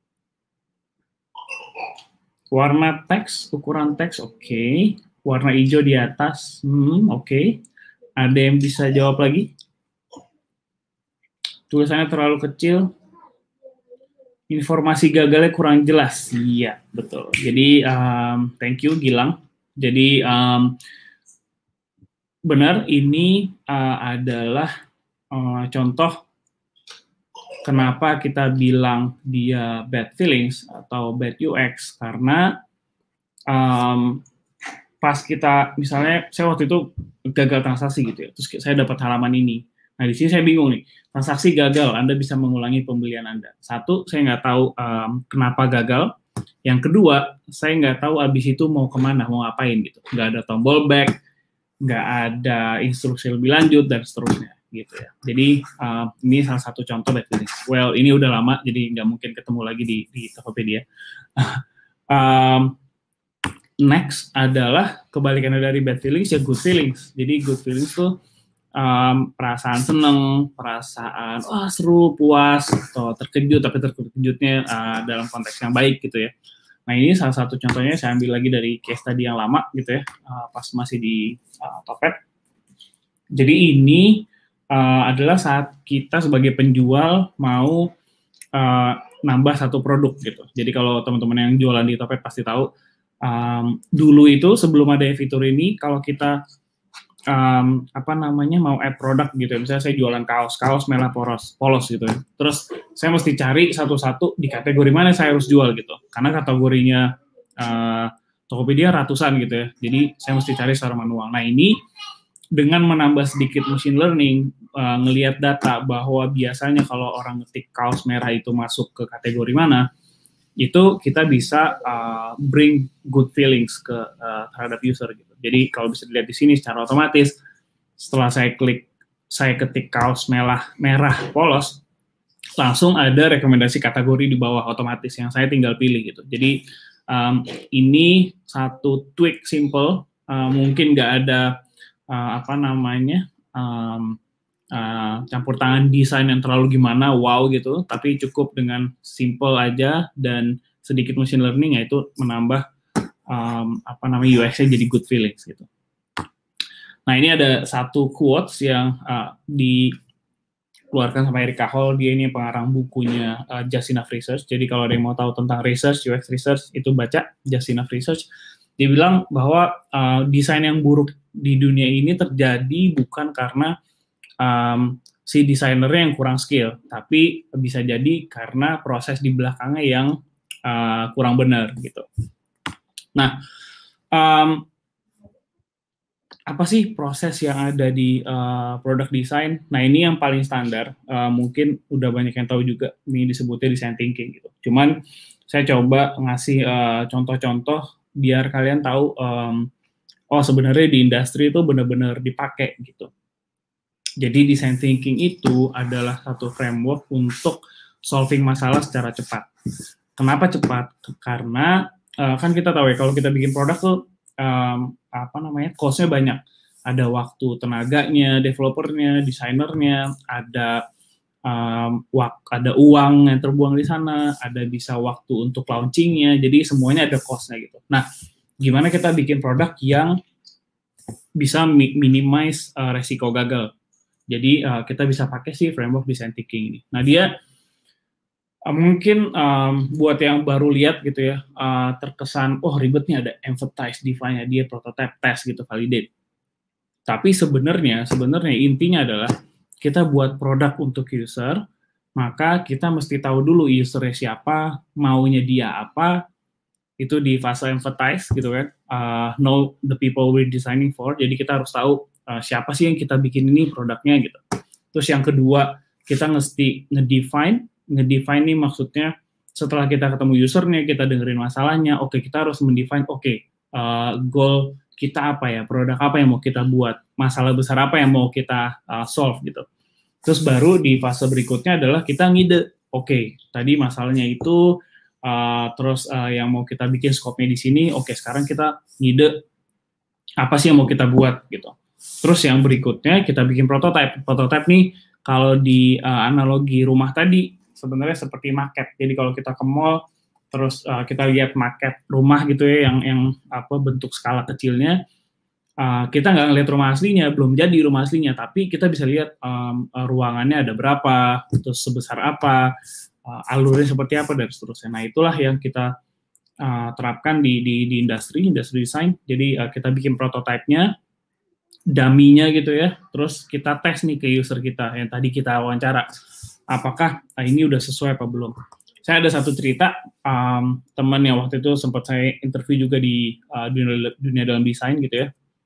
Warna teks, ukuran teks, oke. Warna hijau di atas, oke. Ada yang bisa jawab lagi? Tulisannya terlalu kecil. Informasi gagalnya kurang jelas. Iya, betul. Jadi, thank you, Gilang. Jadi, benar, ini adalah contoh kenapa kita bilang dia bad feelings atau bad UX, karena pas kita, misalnya saya waktu itu gagal transaksi gitu ya, terus saya dapat halaman ini. Nah, di sini saya bingung nih, transaksi gagal, Anda bisa mengulangi pembelian Anda. Satu, saya nggak tahu kenapa gagal. Yang kedua, saya nggak tahu abis itu mau kemana, mau ngapain gitu. Nggak ada tombol back, nggak ada instruksi lebih lanjut, dan seterusnya gitu ya. Jadi, ini salah satu contoh bad feelings. Well, ini udah lama, jadi nggak mungkin ketemu lagi di Tokopedia. Next adalah kebalikannya dari bad feelings, ya good feelings. Jadi, good feelings tuh perasaan seneng, perasaan seru, puas, atau terkejut, tapi terkejutnya dalam konteks yang baik gitu ya. Nah, ini salah satu contohnya saya ambil lagi dari case tadi yang lama gitu ya, pas masih di Topet. Jadi ini adalah saat kita sebagai penjual mau nambah satu produk gitu. Jadi kalau teman-teman yang jualan di Topet pasti tahu, dulu itu sebelum ada fitur ini, kalau kita mau add produk gitu ya, misalnya saya jualan kaos merah polos gitu ya, terus saya mesti cari satu-satu di kategori mana saya harus jual gitu, karena kategorinya Tokopedia ratusan gitu ya, jadi saya mesti cari secara manual. Nah, ini dengan menambah sedikit machine learning, ngelihat data bahwa biasanya kalau orang ngetik kaos merah itu masuk ke kategori mana, itu kita bisa bring good feelings ke terhadap user gitu. Jadi kalau bisa dilihat di sini secara otomatis, setelah saya ketik kaos merah polos, langsung ada rekomendasi kategori di bawah otomatis yang saya tinggal pilih gitu. Jadi ini satu tweak simple, mungkin nggak ada campur tangan desain yang terlalu gimana, wow gitu, tapi cukup dengan simple aja dan sedikit machine learning, yaitu menambah UX-nya jadi good feelings gitu. Nah, ini ada satu quotes yang dikeluarkan sama Erika Hall, dia ini pengarang bukunya Just Enough Research. Jadi kalau ada yang mau tahu tentang research, UX research, itu baca Just Enough Research. Dia bilang bahwa desain yang buruk di dunia ini terjadi bukan karena si desainernya yang kurang skill, tapi bisa jadi karena proses di belakangnya yang kurang benar gitu. Nah, apa sih proses yang ada di product design? Nah, ini yang paling standar, mungkin udah banyak yang tahu juga, ini disebutnya design thinking gitu. Cuman saya coba ngasih contoh-contoh biar kalian tahu, sebenarnya di industri itu benar-benar dipakai gitu. Jadi design thinking itu adalah satu framework untuk solving masalah secara cepat. Kenapa cepat? Karena kan kita tahu ya, kalau kita bikin produk tuh cost-nya banyak. Ada waktu tenaganya, developernya, desainernya, ada uang yang terbuang di sana, ada bisa waktu untuk launchingnya, jadi semuanya ada cost-nya gitu. Nah, gimana kita bikin produk yang bisa minimize resiko gagal? Jadi kita bisa pakai sih framework design thinking ini. Nah, dia mungkin buat yang baru lihat gitu ya, terkesan ribetnya, ada empathize, define-nya, dia prototype, test gitu, validate. Tapi sebenarnya intinya adalah kita buat produk untuk user, maka kita mesti tahu dulu usernya siapa, maunya dia apa, itu di fase empathize gitu kan, know the people we're designing for. Jadi kita harus tahu siapa sih yang kita bikin ini produknya gitu. Terus yang kedua, kita mesti ngedefine nih, maksudnya setelah kita ketemu usernya, kita dengerin masalahnya, kita harus mendefine, goal kita apa ya, produk apa yang mau kita buat, masalah besar apa yang mau kita solve gitu. Terus baru di fase berikutnya adalah kita ngide, tadi masalahnya itu, terus yang mau kita bikin scope-nya di sini, sekarang kita ngide apa sih yang mau kita buat gitu. Terus yang berikutnya kita bikin prototype. Prototype nih kalau di analogi rumah tadi sebenarnya seperti market. Jadi kalau kita ke mall terus kita lihat market rumah gitu ya, yang bentuk skala kecilnya, kita nggak ngelihat rumah aslinya, belum jadi rumah aslinya, tapi kita bisa lihat ruangannya ada berapa, terus sebesar apa, alurnya seperti apa, dan seterusnya. Nah, itulah yang kita terapkan di industri desain. Jadi kita bikin prototype-nya, dummy-nya gitu ya, terus kita tes nih ke user kita yang tadi kita wawancara, apakah ini udah sesuai apa belum. Saya ada satu cerita, teman yang waktu itu sempat saya interview juga di dunia dalam desain gitu ya.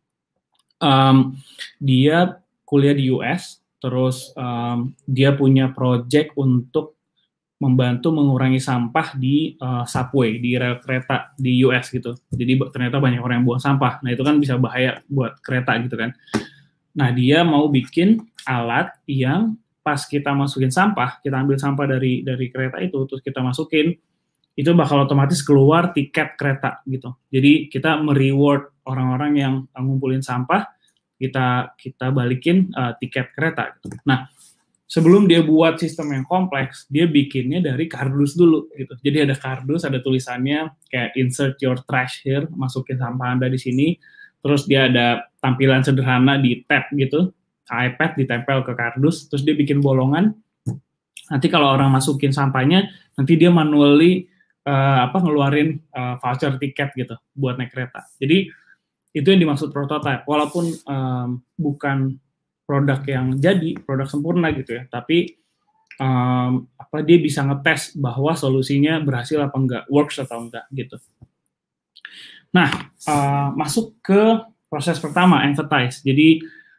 Dia kuliah di US, terus dia punya project untuk membantu mengurangi sampah di subway, di rel kereta di US gitu. Jadi ternyata banyak orang yang buang sampah. Nah, itu kan bisa bahaya buat kereta gitu kan. Nah, dia mau bikin alat yang pas kita masukin sampah, kita ambil sampah dari kereta itu, terus kita masukin, itu bakal otomatis keluar tiket kereta gitu. Jadi kita mereward orang-orang yang ngumpulin sampah, kita balikin tiket kereta gitu. Nah, sebelum dia buat sistem yang kompleks, dia bikinnya dari kardus dulu gitu. Jadi ada kardus, ada tulisannya kayak insert your trash here, masukin sampah Anda di sini. Terus dia ada tampilan sederhana di tab gitu, iPad ditempel ke kardus, terus dia bikin bolongan. Nanti kalau orang masukin sampahnya, nanti dia manually ngeluarin voucher tiket gitu buat naik kereta. Jadi itu yang dimaksud prototype. Walaupun bukan produk yang jadi, produk sempurna gitu ya, tapi dia bisa ngetes bahwa solusinya berhasil apa enggak, works atau enggak gitu. Nah, masuk ke proses pertama, empathize. Jadi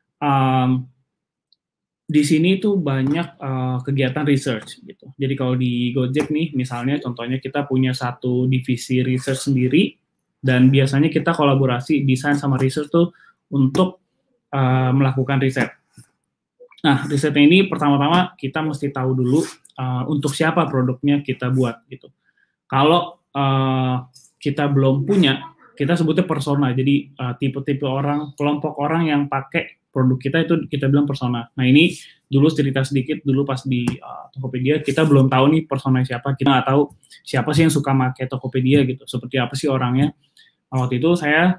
di sini tuh banyak kegiatan research gitu. Jadi kalau di Gojek nih, misalnya contohnya kita punya satu divisi research sendiri, dan biasanya kita kolaborasi desain sama research tuh untuk melakukan riset. Nah, risetnya ini pertama-tama kita mesti tahu dulu untuk siapa produknya kita buat gitu. Kalau kita belum punya, kita sebutnya persona. Jadi tipe-tipe orang, kelompok orang yang pakai produk kita itu kita bilang persona. Nah, ini dulu cerita sedikit dulu pas di Tokopedia, kita belum tahu nih persona siapa. Kita nggak tahu siapa sih yang suka pakai Tokopedia gitu. Seperti apa sih orangnya. Waktu itu saya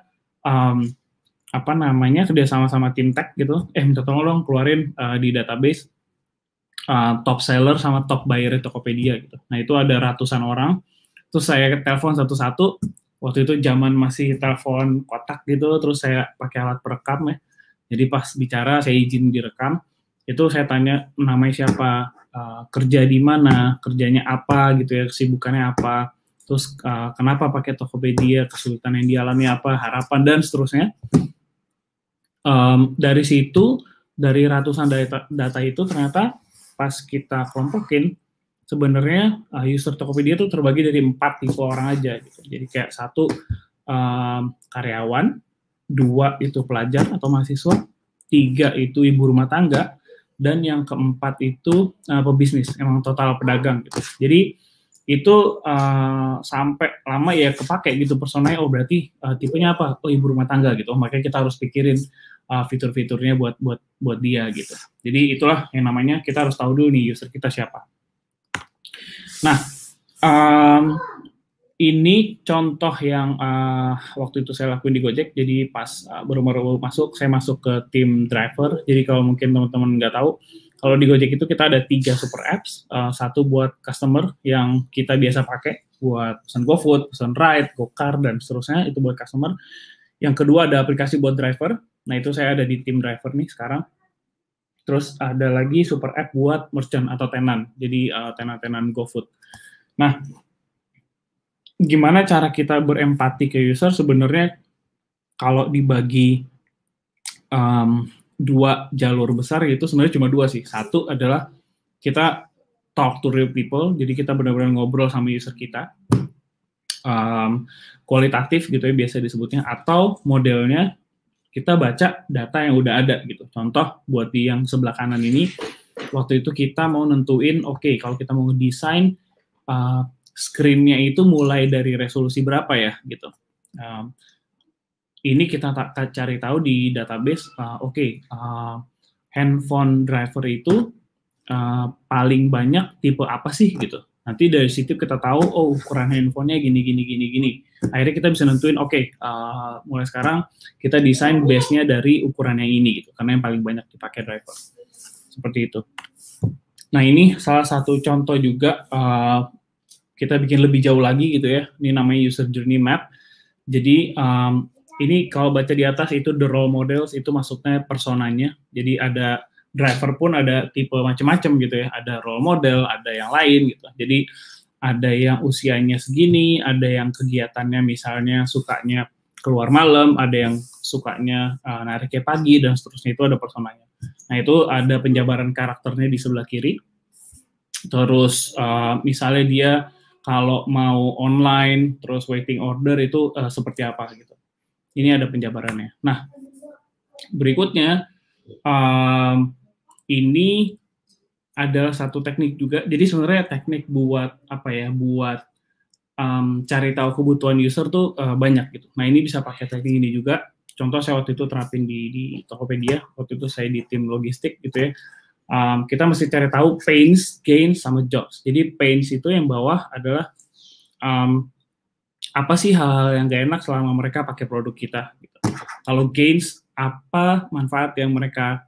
kerja sama tim tech gitu, minta tolong dong keluarin di database top seller sama top buyer Tokopedia gitu. Nah, itu ada ratusan orang, terus saya telepon satu-satu. Waktu itu zaman masih telepon kotak gitu, terus saya pakai alat perekam ya. Jadi pas bicara saya izin direkam, itu saya tanya namanya siapa, kerja di mana, kerjanya apa gitu ya, kesibukannya apa, terus kenapa pakai Tokopedia, kesulitan yang dialami apa, harapan dan seterusnya. Dari situ, dari ratusan data itu ternyata pas kita kelompokin, sebenarnya user Tokopedia itu terbagi dari 4 tipe orang aja gitu. Jadi kayak 1 karyawan, 2 itu pelajar atau mahasiswa, 3 itu ibu rumah tangga, dan yang keempat itu pebisnis, emang total pedagang gitu. Jadi itu sampai lama ya kepake gitu personanya, berarti tipenya apa? Ibu rumah tangga gitu. Makanya kita harus pikirin fitur-fiturnya buat dia gitu. Jadi itulah yang namanya kita harus tahu dulu nih user kita siapa. Nah, ini contoh yang waktu itu saya lakuin di Gojek. Jadi pas baru-baru masuk, saya masuk ke tim driver. Jadi kalau mungkin teman-teman nggak tahu, kalau di Gojek itu kita ada 3 super apps. 1 buat customer yang kita biasa pakai buat pesan GoFood, pesan Ride, GoCar, dan seterusnya. Itu buat customer. Yang kedua ada aplikasi buat driver. Nah, itu saya ada di tim driver nih sekarang. Terus ada lagi super app buat merchant atau tenan. Jadi tenan-tenan GoFood. Nah, gimana cara kita berempati ke user? Sebenarnya kalau dibagi 2 jalur besar itu sebenarnya cuma 2 sih. 1 adalah kita talk to real people, jadi kita benar-benar ngobrol sama user kita. Kualitatif gitu ya biasa disebutnya, atau modelnya kita baca data yang udah ada gitu. Contoh buat di yang sebelah kanan ini, waktu itu kita mau nentuin, oke, kalau kita mau ngedesain screen-nya itu mulai dari resolusi berapa ya gitu. Ini kita cari tahu di database, handphone driver itu paling banyak tipe apa sih gitu. Nanti dari situ kita tahu, ukuran handphonenya gini. Akhirnya kita bisa nentuin, mulai sekarang kita desain base-nya dari ukuran yang ini gitu, karena yang paling banyak dipakai driver. Seperti itu. Nah, ini salah satu contoh juga kita bikin lebih jauh lagi gitu ya. Ini namanya user journey map. Jadi ini kalau baca di atas itu the role models, itu maksudnya personanya. Jadi ada driver pun ada tipe macam-macam gitu ya. Ada role model, ada yang lain gitu. Jadi ada yang usianya segini, ada yang kegiatannya misalnya sukanya keluar malam, ada yang sukanya nariknya pagi, dan seterusnya. Itu ada personanya. Nah, itu ada penjabaran karakternya di sebelah kiri. Terus misalnya dia kalau mau online, terus waiting order itu seperti apa gitu. Ini ada penjabarannya. Nah, berikutnya ini adalah satu teknik juga. Jadi sebenarnya teknik buat apa ya? Buat cari tahu kebutuhan user tuh banyak gitu. Nah, ini bisa pakai teknik ini juga. Contoh saya waktu itu terapin di Tokopedia. Waktu itu saya di tim logistik gitu ya. Kita mesti cari tahu pains, gains, sama jobs. Jadi pains itu yang bawah adalah apa sih hal-hal yang gak enak selama mereka pakai produk kita. Gitu. Kalau gains, apa manfaat yang mereka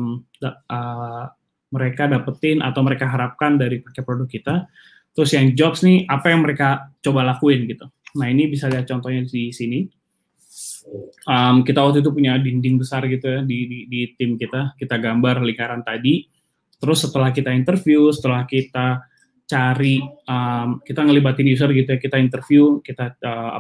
dapetin atau mereka harapkan dari pakai produk kita. Terus yang jobs nih, apa yang mereka coba lakuin gitu. Nah, ini bisa lihat contohnya di sini. Kita waktu itu punya dinding besar gitu ya di tim kita gambar lingkaran tadi. Terus setelah kita interview, setelah kita cari, kita ngelibatin user gitu ya, kita interview, kita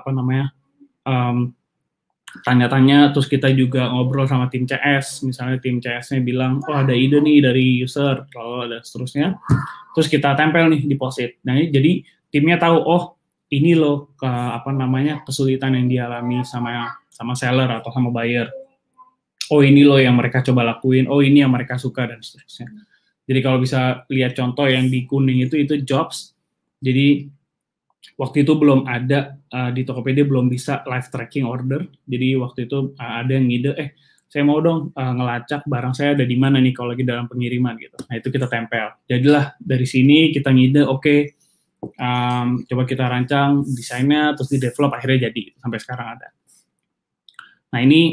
tanya-tanya, terus kita juga ngobrol sama tim CS, misalnya tim CS-nya bilang, oh ada ide nih dari user, lalu ada seterusnya, terus kita tempel nih di post-it. Nah, jadi timnya tahu, oh ini loh kesulitan yang dialami sama seller atau sama buyer. Oh ini loh yang mereka coba lakuin, oh ini yang mereka suka, dan seterusnya. Jadi kalau bisa lihat contoh yang di kuning itu jobs. Jadi waktu itu belum ada di Tokopedia belum bisa live tracking order. Jadi waktu itu ada yang ngide, saya mau dong ngelacak barang saya ada di mana nih kalau lagi dalam pengiriman gitu. Nah itu kita tempel. Jadilah dari sini kita ngide, coba kita rancang desainnya, terus di develop, akhirnya jadi sampai sekarang ada. Nah ini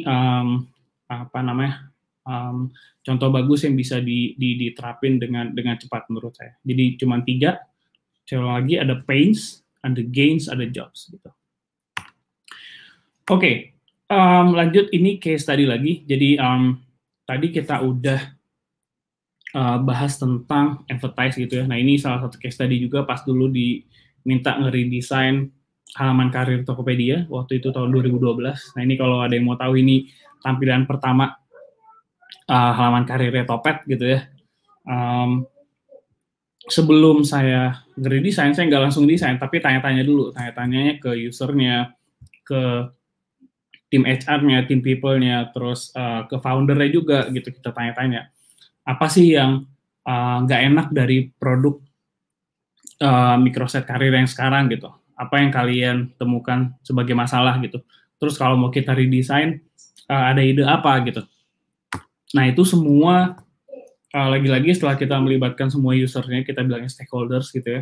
contoh bagus yang bisa diterapin dengan cepat menurut saya. Jadi cuma 3. Saya ulang lagi, ada pains, ada gains, ada jobs. Gitu. Oke, lanjut ini case study lagi. Jadi tadi kita udah bahas tentang advertise gitu ya. Nah ini salah satu case study juga pas dulu diminta nge-redesign halaman karir Tokopedia waktu itu tahun 2012. Nah ini kalau ada yang mau tahu, ini tampilan pertama halaman karirnya Topet gitu ya. Sebelum saya nge-redesign, saya nggak langsung desain, tapi tanya-tanya dulu, tanya-tanyanya ke usernya, ke tim HR-nya, tim people-nya, terus ke founder-nya juga gitu, kita tanya-tanya. Apa sih yang nggak enak dari produk microset karir yang sekarang gitu? Apa yang kalian temukan sebagai masalah gitu? Terus kalau mau kita redesign, ada ide apa gitu? Nah itu semua lagi-lagi setelah kita melibatkan semua usernya, kita bilangnya stakeholders gitu ya,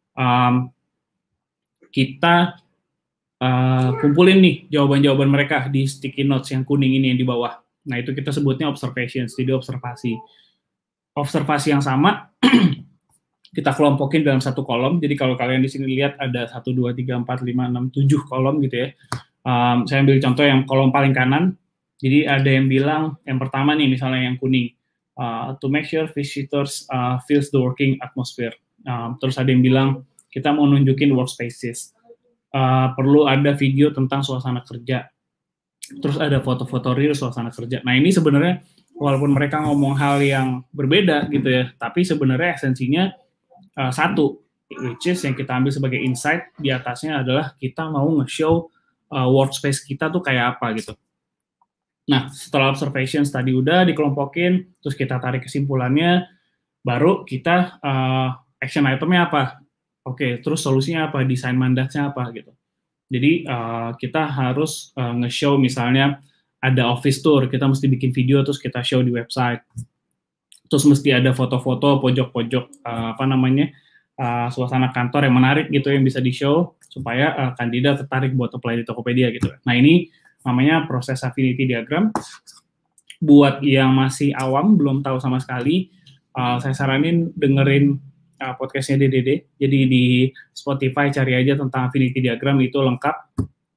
kita kumpulin nih jawaban-jawaban mereka di sticky notes yang kuning ini yang di bawah. Nah itu kita sebutnya observations, jadi observasi yang sama kita kelompokin dalam satu kolom. Jadi kalau kalian di sini lihat ada 1, 2, 3, 4, 5, 6, 7 kolom gitu ya. Saya ambil contoh yang kolom paling kanan. Jadi ada yang bilang, yang pertama nih misalnya yang kuning, to make sure visitors feels the working atmosphere. Terus ada yang bilang, kita mau nunjukin workspaces. Perlu ada video tentang suasana kerja. Terus ada foto-foto real suasana kerja. Nah ini sebenarnya, walaupun mereka ngomong hal yang berbeda gitu ya, tapi sebenarnya esensinya satu, which is yang kita ambil sebagai insight di atasnya adalah kita mau nge-show workspace kita tuh kayak apa gitu. Nah, setelah observations tadi udah dikelompokin, terus kita tarik kesimpulannya, baru kita action itemnya apa? Oke, terus solusinya apa? Desain mandatnya apa gitu. Jadi kita harus nge-show misalnya ada office tour, kita mesti bikin video terus kita show di website. Terus mesti ada foto-foto pojok-pojok suasana kantor yang menarik gitu yang bisa di-show supaya kandidat tertarik buat apply di Tokopedia gitu. Nah, ini namanya proses affinity diagram. Buat yang masih awam, belum tahu sama sekali, saya saranin dengerin podcastnya DDD. Jadi di Spotify cari aja tentang affinity diagram, itu lengkap.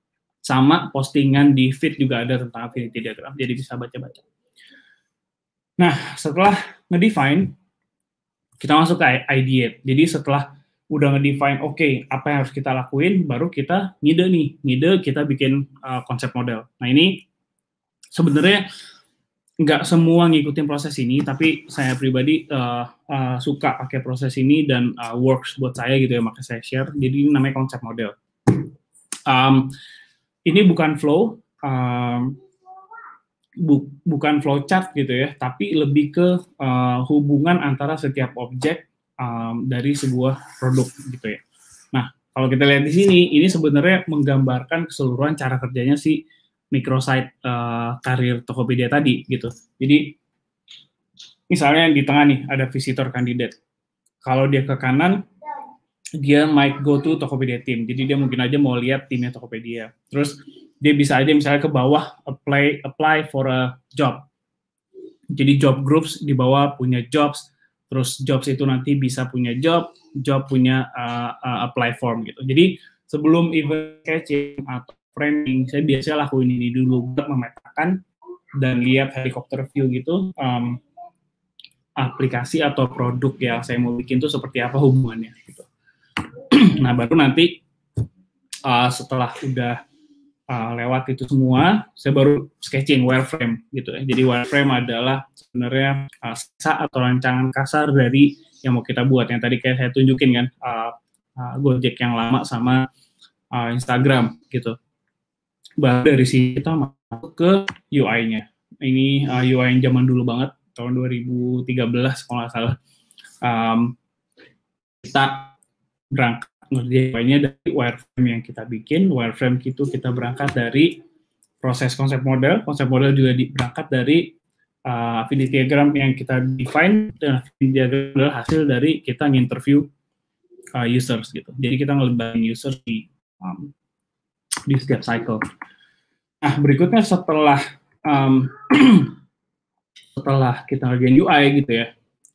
sama postingan di feed juga ada tentang affinity diagram, jadi bisa baca-baca. Nah, setelah ngedefine, kita masuk ke ideate. Jadi setelah udah ngedefine, oke, apa yang harus kita lakuin, baru kita ngide kita bikin konsep model. Nah, ini sebenarnya nggak semua ngikutin proses ini, tapi saya pribadi suka pakai proses ini dan works buat saya gitu ya, makanya saya share. Jadi namanya konsep model. Ini bukan flow, bukan flowchart gitu ya, tapi lebih ke hubungan antara setiap objek dari sebuah produk gitu ya. Nah, kalau kita lihat di sini, ini sebenarnya menggambarkan keseluruhan cara kerjanya si microsite karir Tokopedia tadi gitu. Jadi misalnya di tengah nih ada visitor candidate. Kalau dia ke kanan, dia might go to Tokopedia team. Jadi dia mungkin aja mau lihat timnya Tokopedia. Terus dia bisa aja misalnya ke bawah apply for a job. Jadi job groups di bawah punya jobs. Terus jobs itu nanti bisa punya job punya apply form gitu. Jadi sebelum event sketching atau framing, saya biasanya lakuin ini dulu buat memetakan dan lihat helikopter view gitu aplikasi atau produk yang saya mau bikin tuh seperti apa hubungannya gitu. Nah, baru nanti setelah udah lewat itu semua, saya baru sketching wireframe gitu ya. Jadi wireframe adalah sebenarnya atau rancangan kasar dari yang mau kita buat. Yang tadi kayak saya tunjukin kan, Gojek yang lama sama Instagram gitu. Baru dari sini kita masuk ke UI-nya. Ini UI yang zaman dulu banget, tahun 2013 kalau nggak salah. Kita berangkat ngerjainnya dari wireframe yang kita bikin. Wireframe itu kita berangkat dari proses konsep model juga berangkat dari affinity diagram yang kita define, dan affinity diagram adalah hasil dari kita nginterview users gitu. Jadi kita ngelibatin users di setiap cycle. Nah, berikutnya setelah kita ngerjain UI gitu ya.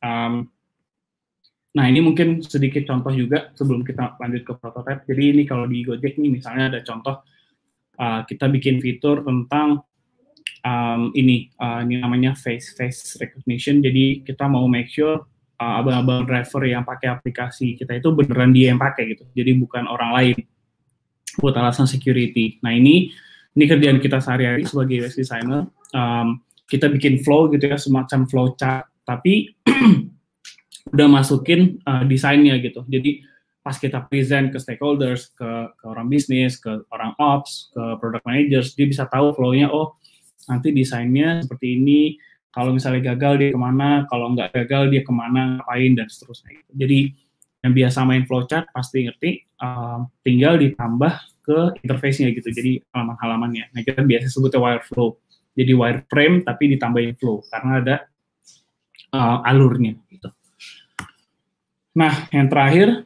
Nah, ini mungkin sedikit contoh juga sebelum kita lanjut ke prototype. Jadi ini kalau di Gojek nih misalnya ada contoh kita bikin fitur tentang ini namanya face recognition. Jadi kita mau make sure abang-abang driver yang pakai aplikasi kita itu beneran dia yang pakai gitu. Jadi bukan orang lain buat alasan security. Nah, ini kerjaan kita sehari-hari sebagai UX designer. Kita bikin flow gitu ya, semacam flow chart, tapi udah masukin desainnya gitu. Jadi pas kita present ke stakeholders, ke orang bisnis, ke orang ops, ke product managers, dia bisa tahu flow-nya, oh nanti desainnya seperti ini, kalau misalnya gagal dia kemana, kalau nggak gagal dia kemana, ngapain, dan seterusnya. Gitu. Jadi yang biasa main flowchart pasti ngerti, tinggal ditambah ke interface-nya gitu, jadi halaman-halamannya. Nah, kita biasa sebutnya wireflow. Jadi wireframe tapi ditambahin flow, karena ada alurnya gitu. Nah, yang terakhir,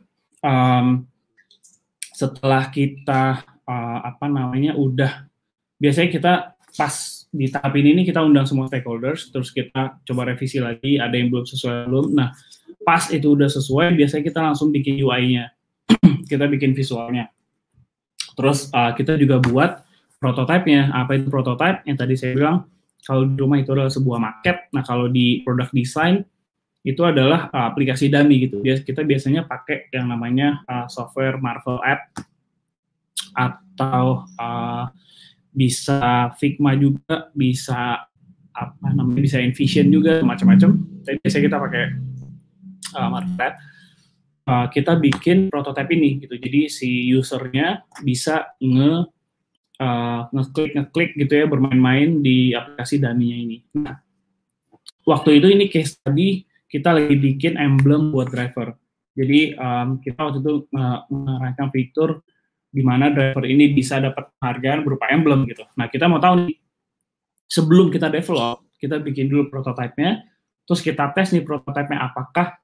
setelah kita udah biasanya kita pas di tahap ini kita undang semua stakeholders, terus kita coba revisi lagi, ada yang belum sesuai belum. Nah, pas itu udah sesuai, biasanya kita langsung bikin UI-nya, kita bikin visualnya. Terus kita juga buat prototype-nya. Apa itu prototype? Yang tadi saya bilang, kalau di rumah itu adalah sebuah market. Nah, kalau di product design itu adalah aplikasi dummy gitu. Kita biasanya pakai yang namanya software Marvel App atau bisa Figma juga, bisa bisa InVision juga, macam-macam. Tapi biasanya kita pakai Marvel App. Kita bikin prototype ini gitu. Jadi si usernya bisa ngeklik gitu ya, bermain-main di aplikasi dummy-nya ini. Nah, waktu itu ini case tadi kita lagi bikin emblem buat driver. Jadi kita waktu itu merancang fitur di mana driver ini bisa dapat penghargaan berupa emblem gitu. Nah, kita mau tahu nih, sebelum kita develop, kita bikin dulu prototype-nya, terus kita tes nih prototype-nya apakah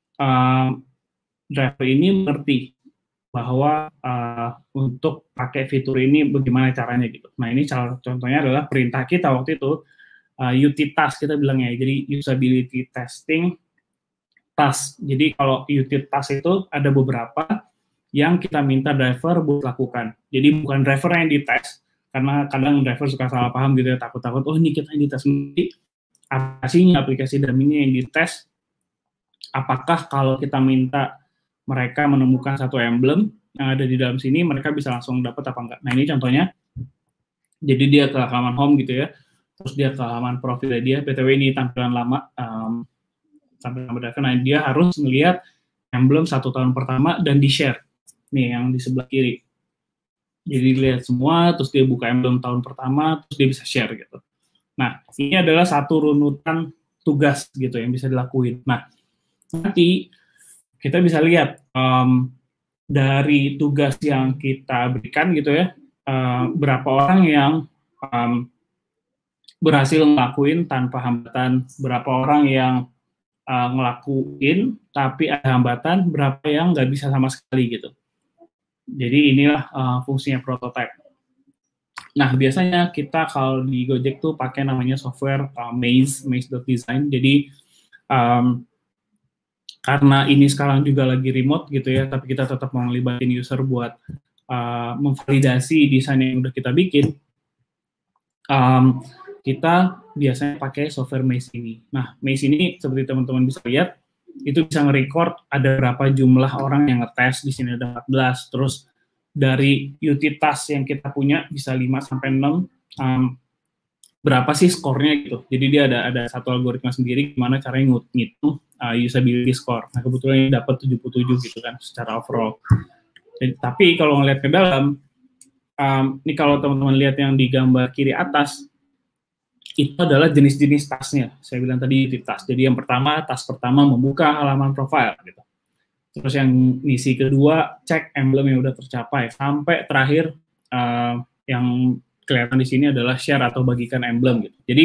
driver ini mengerti bahwa untuk pakai fitur ini bagaimana caranya gitu. Nah, ini contohnya adalah perintah kita waktu itu, UT task kita bilangnya, jadi usability testing task. Jadi kalau UT task itu ada beberapa yang kita minta driver buat lakukan. Jadi bukan driver yang dites, karena kadang driver suka salah paham gitu ya, takut-takut, oh ini kita yang dites nanti aplikasi dummy-nya yang dites, apakah kalau kita minta mereka menemukan satu emblem yang ada di dalam sini, mereka bisa langsung dapat apa enggak. Nah ini contohnya, jadi dia ke halaman home gitu ya, terus dia ke halaman profilnya dia, BTW ini tampilan lama, tampilan driver, nah dia harus melihat emblem 1 tahun pertama dan di-share, nih yang di sebelah kiri. Jadi dilihat semua, terus dia buka emblem tahun pertama, terus dia bisa share gitu. Nah, ini adalah satu runutan tugas gitu yang bisa dilakuin. Nah, nanti kita bisa lihat dari tugas yang kita berikan gitu ya, berapa orang yang berhasil ngelakuin tanpa hambatan, berapa orang yang ngelakuin tapi ada hambatan, berapa yang nggak bisa sama sekali gitu. Jadi inilah fungsinya prototype. Nah, biasanya kita kalau di Gojek tuh pakai namanya software Maze.design. Jadi karena ini sekarang juga lagi remote gitu ya, tapi kita tetap mau ngelibatin user buat memvalidasi desain yang udah kita bikin. Kita biasanya pakai software Maze ini. Nah, Maze ini seperti teman-teman bisa lihat, itu bisa nge-record ada berapa jumlah orang yang ngetes, di sini ada 14, terus dari utilitas yang kita punya bisa 5-6, berapa sih skornya gitu. Jadi dia ada satu algoritma sendiri gimana caranya ngitung usability score. Nah, kebetulan ini dapat 77 gitu kan secara overall. Jadi, tapi kalau ngeliat ke dalam, ini kalau teman-teman lihat yang di gambar kiri atas, itu adalah jenis-jenis tasnya. Saya bilang tadi tas. Jadi yang pertama, tas pertama membuka halaman profile gitu. Terus yang misi kedua, cek emblem yang udah tercapai. Sampai terakhir yang kelihatan di sini adalah share atau bagikan emblem gitu. Jadi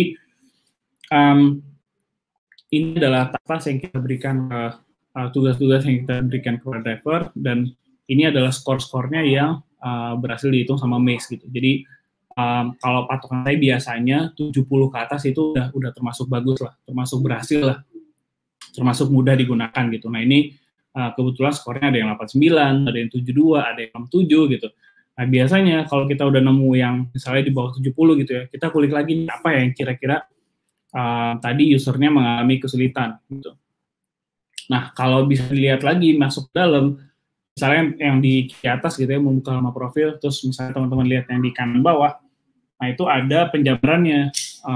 ini adalah tas yang kita berikan ke tugas-tugas yang kita berikan kepada driver, dan ini adalah skor-skornya yang berhasil dihitung sama Maze gitu. Jadi kalau patokan saya biasanya 70 ke atas itu udah termasuk bagus lah, termasuk berhasil lah, termasuk mudah digunakan gitu. Nah ini kebetulan skornya ada yang 89, ada yang 72, ada yang 67 gitu. Nah biasanya kalau kita udah nemu yang misalnya di bawah 70 gitu ya, kita kulik lagi apa yang kira-kira tadi usernya mengalami kesulitan gitu. Nah kalau bisa dilihat lagi masuk ke dalam, misalnya yang di atas gitu ya, membuka halaman profil, terus misalnya teman-teman lihat yang di kanan bawah, nah itu ada penjabarannya.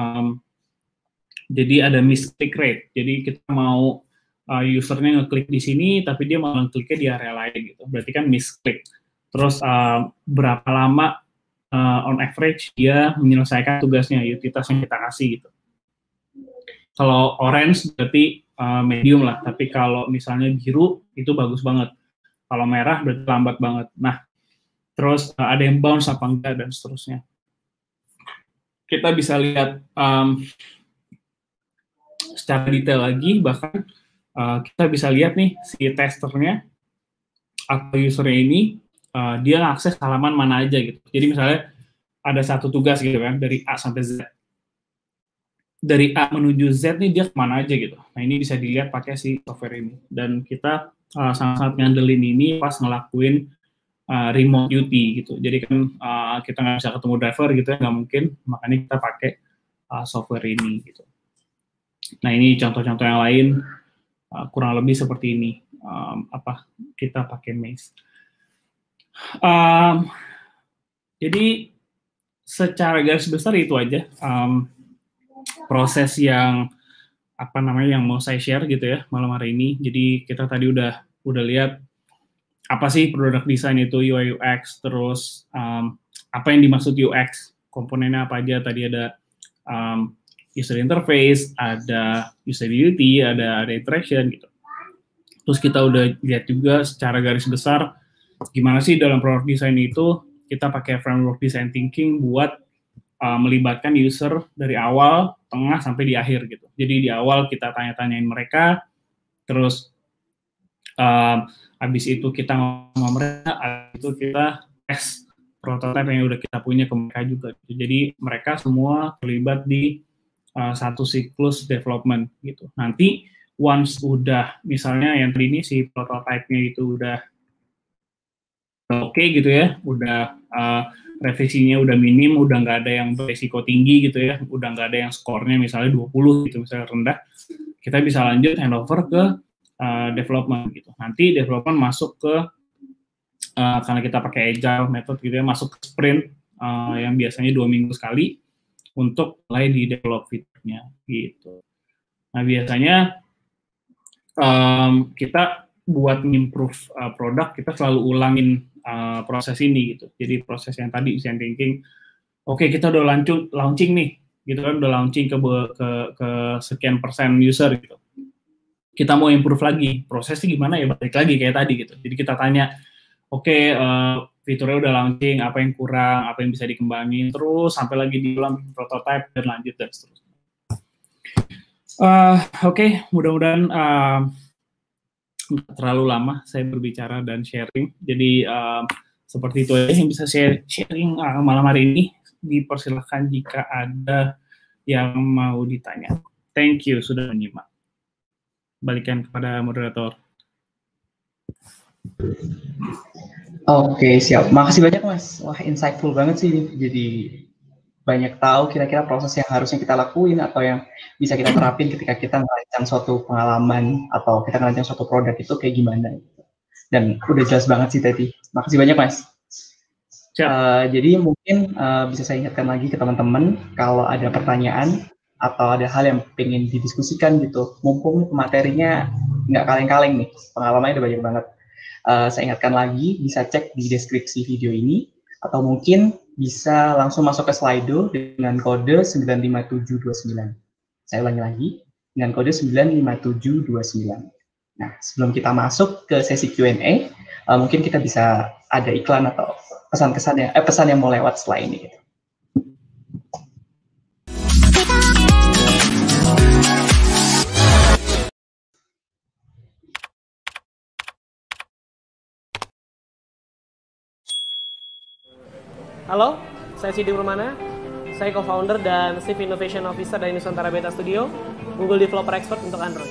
Jadi ada misclick rate. Jadi kita mau usernya ngeklik di sini, tapi dia malah ngekliknya di area lain gitu. Berarti kan misclick. Terus berapa lama on average dia menyelesaikan tugasnya, utilitas yang kita kasih gitu. Kalau orange berarti medium lah, tapi kalau misalnya biru itu bagus banget. Kalau merah berarti lambat banget. Nah, terus ada yang bounce apa enggak dan seterusnya. Kita bisa lihat secara detail lagi, bahkan kita bisa lihat nih si testernya atau usernya ini dia akses halaman mana aja gitu. Jadi misalnya ada satu tugas gitu kan dari A sampai Z. Dari A menuju Z nih dia kemana aja gitu. Nah ini bisa dilihat pakai si software ini. Dan kita sangat-sangat ngandelin ini pas ngelakuin remote duty gitu. Jadi kan kita nggak bisa ketemu driver gitu ya, nggak mungkin. Makanya kita pakai software ini gitu. Nah ini contoh-contoh yang lain kurang lebih seperti ini. Kita pakai Maze. Jadi secara garis besar itu aja proses yang yang mau saya share gitu ya malam hari ini. Jadi kita tadi udah lihat apa sih product design itu, UI UX, terus apa yang dimaksud UX, komponennya apa aja. Tadi ada user interface, ada usability, ada interaction gitu. Terus kita udah lihat juga secara garis besar gimana sih dalam product design itu kita pakai framework design thinking buat melibatkan user dari awal, tengah, sampai di akhir gitu. Jadi di awal kita tanya-tanyain mereka, terus habis itu kita ngomong sama mereka, habis itu kita tes prototipe yang udah kita punya ke mereka juga. Jadi mereka semua terlibat di satu siklus development gitu. Nanti once udah misalnya yang tadi ini si prototipe-nya itu udah oke gitu ya, udah revisinya udah minim, udah nggak ada yang berisiko tinggi gitu ya, udah nggak ada yang skornya misalnya 20 gitu, misalnya rendah, kita bisa lanjut handover ke development gitu. Nanti development masuk ke karena kita pakai agile method gitu ya, masuk ke sprint yang biasanya 2 minggu sekali untuk mulai di develop fiturnya gitu. Nah biasanya kita buat improve produk, kita selalu ulangin proses ini gitu. Jadi proses yang tadi design thinking, oke, kita udah launching nih, gitu kan, udah launching ke sekian persen user gitu. Kita mau improve lagi, prosesnya gimana ya, balik lagi kayak tadi gitu. Jadi kita tanya, oke, fiturnya udah launching, apa yang kurang, apa yang bisa dikembangin, terus sampai lagi diulang prototype dan lanjut dan seterusnya. Oke, mudah-mudahan nggak terlalu lama saya berbicara dan sharing. Jadi seperti itu aja yang bisa saya sharing malam hari ini. Dipersilahkan jika ada yang mau ditanya. Thank you sudah menyimak. Balikan kepada moderator. Oke, siap. Makasih banyak, Mas. Wah, insightful banget sih. Jadi banyak tahu kira-kira proses yang harusnya kita lakuin atau yang bisa kita terapin ketika kita merancang suatu pengalaman atau kita merancang suatu produk itu kayak gimana. Dan udah jelas banget sih tadi. Makasih banyak, Mas. Jadi mungkin bisa saya ingatkan lagi ke teman-teman kalau ada pertanyaan atau ada hal yang pengen didiskusikan gitu. Mumpung materinya nggak kaleng-kaleng nih, pengalamannya udah banyak banget. Saya ingatkan lagi, bisa cek di deskripsi video ini, atau mungkin bisa langsung masuk ke Slido dengan kode 95729. Saya ulangi lagi, dengan kode 95729. Nah, sebelum kita masuk ke sesi Q&A, mungkin kita bisa ada iklan atau pesan yang mau lewat setelah ini. Gitu. Halo, saya Sidi Permana. Saya co-founder dan Chief Innovation Officer dari Nusantara Beta Studio, Google Developer Expert untuk Android.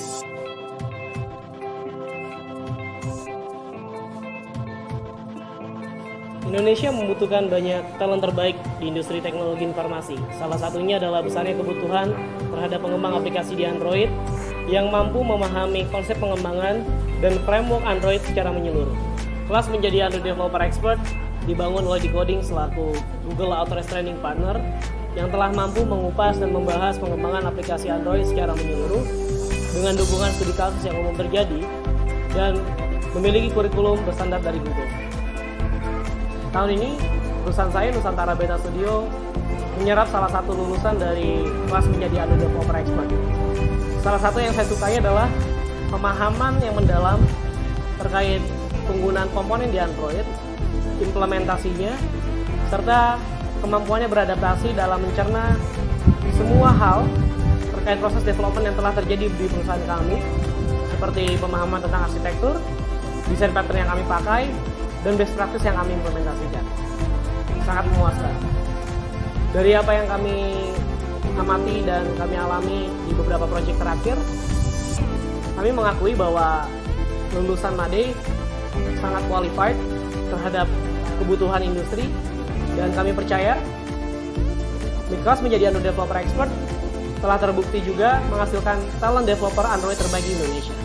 Indonesia membutuhkan banyak talent terbaik di industri teknologi informasi. Salah satunya adalah besarnya kebutuhan terhadap pengembang aplikasi di Android yang mampu memahami konsep pengembangan dan framework Android secara menyeluruh. Kelas menjadi Android Developer Expert dibangun oleh Decoding selaku Google Authorized Training Partner yang telah mampu mengupas dan membahas pengembangan aplikasi Android secara menyeluruh dengan dukungan studi kasus yang umum terjadi dan memiliki kurikulum berstandar dari Google. Tahun ini, perusahaan saya Nusantara Beta Studio menyerap salah satu lulusan dari kelas menjadi Android Developer Expert. Salah satu yang saya sukai adalah pemahaman yang mendalam terkait penggunaan komponen di Android, implementasinya, serta kemampuannya beradaptasi dalam mencerna semua hal terkait proses development yang telah terjadi di perusahaan kami, seperti pemahaman tentang arsitektur, desain pattern yang kami pakai, dan best practice yang kami implementasikan. Sangat memuaskan. Dari apa yang kami amati dan kami alami di beberapa proyek terakhir, kami mengakui bahwa lulusan Made sangat qualified terhadap kebutuhan industri, dan kami percaya Miklas menjadi Android Developer Expert telah terbukti juga menghasilkan talent developer Android terbaik di Indonesia.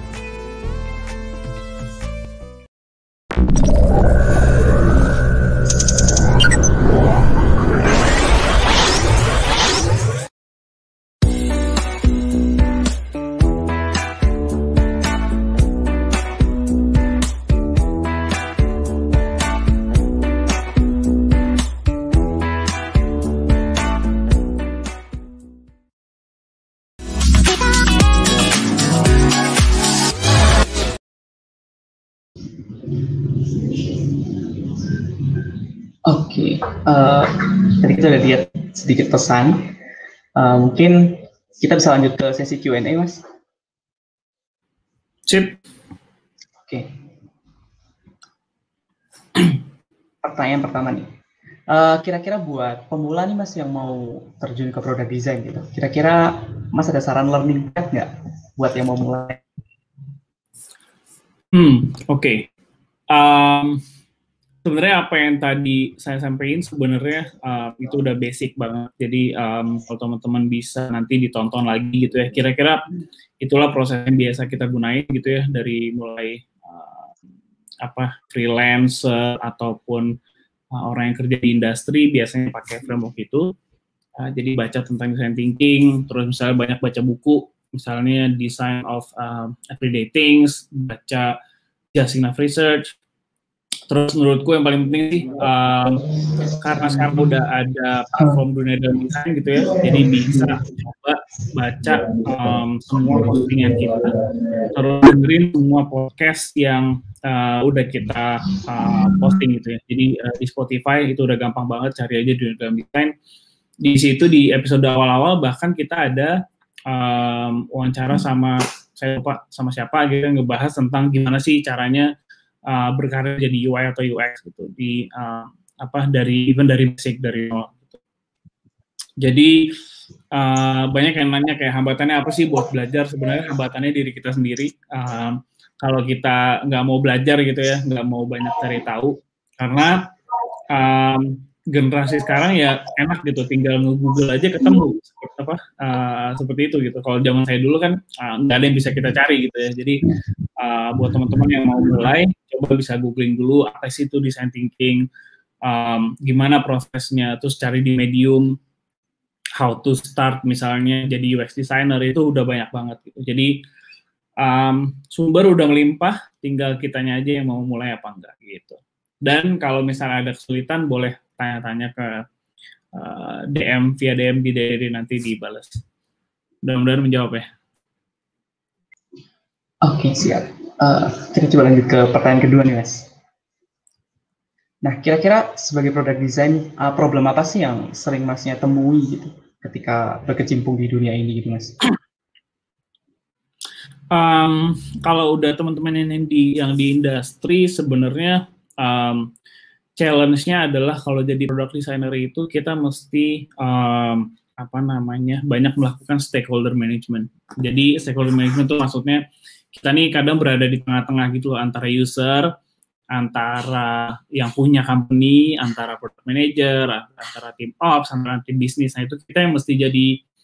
Oke, tadi kita udah lihat sedikit pesan. Mungkin kita bisa lanjut ke sesi Q&A, Mas. Sip. Oke. Pertanyaan pertama nih. Kira-kira buat pemula nih, Mas, yang mau terjun ke product design gitu. Kira-kira Mas ada saran learning path nggak buat yang mau mulai? Oke. sebenarnya apa yang tadi saya sampaikan sebenarnya itu udah basic banget. Jadi kalau teman-teman bisa nanti ditonton lagi gitu ya. Kira-kira itulah proses yang biasa kita gunain gitu ya, dari mulai freelancer ataupun orang yang kerja di industri biasanya pakai framework itu. Jadi baca tentang design thinking, terus misalnya banyak baca buku, misalnya Design of Everyday Things, baca Just Enough Research. Terus menurutku yang paling penting sih, karena sekarang udah ada platform dunia dalam desain gitu ya, jadi bisa coba baca semua postingan kita, terus dengerin semua podcast yang udah kita posting gitu ya. Jadi di Spotify itu udah gampang banget, cari aja dunia dalam desain. Di situ di episode awal-awal bahkan kita ada wawancara sama, saya lupa sama siapa gitu, ngebahas tentang gimana sih caranya berkarir jadi UI atau UX gitu, di dari basic dari nol gitu. Jadi banyak yang nanya kayak hambatannya apa sih buat belajar. Sebenarnya hambatannya diri kita sendiri. Kalau kita nggak mau belajar gitu ya, nggak mau banyak cari tahu, karena generasi sekarang ya enak gitu, tinggal nge-Google aja ketemu seperti itu gitu. Kalau zaman saya dulu kan nggak ada yang bisa kita cari gitu ya. Jadi buat teman-teman yang mau mulai, coba bisa googling dulu apa sih itu design thinking, gimana prosesnya, terus cari di Medium how to start misalnya jadi UX designer, itu udah banyak banget gitu. Jadi sumber udah melimpah, tinggal kitanya aja yang mau mulai apa enggak gitu. Dan kalau misalnya ada kesulitan, boleh tanya-tanya ke DM, via DM di Deri, nanti dibalas. Mudah-mudahan menjawab ya. Oke, siap. Kita coba lanjut ke pertanyaan kedua nih, Mas. Nah, kira-kira sebagai product design, problem apa sih yang sering Masnya temui gitu ketika berkecimpung di dunia ini gitu, Mas? Kalau udah teman-teman yang di industri, sebenarnya challenge-nya adalah kalau jadi product designer itu kita mesti banyak melakukan stakeholder management. Jadi stakeholder management itu maksudnya kita nih kadang berada di tengah-tengah gitu antara user, antara yang punya company, antara product manager, antara tim ops, antara tim bisnis. Nah itu kita yang mesti jadi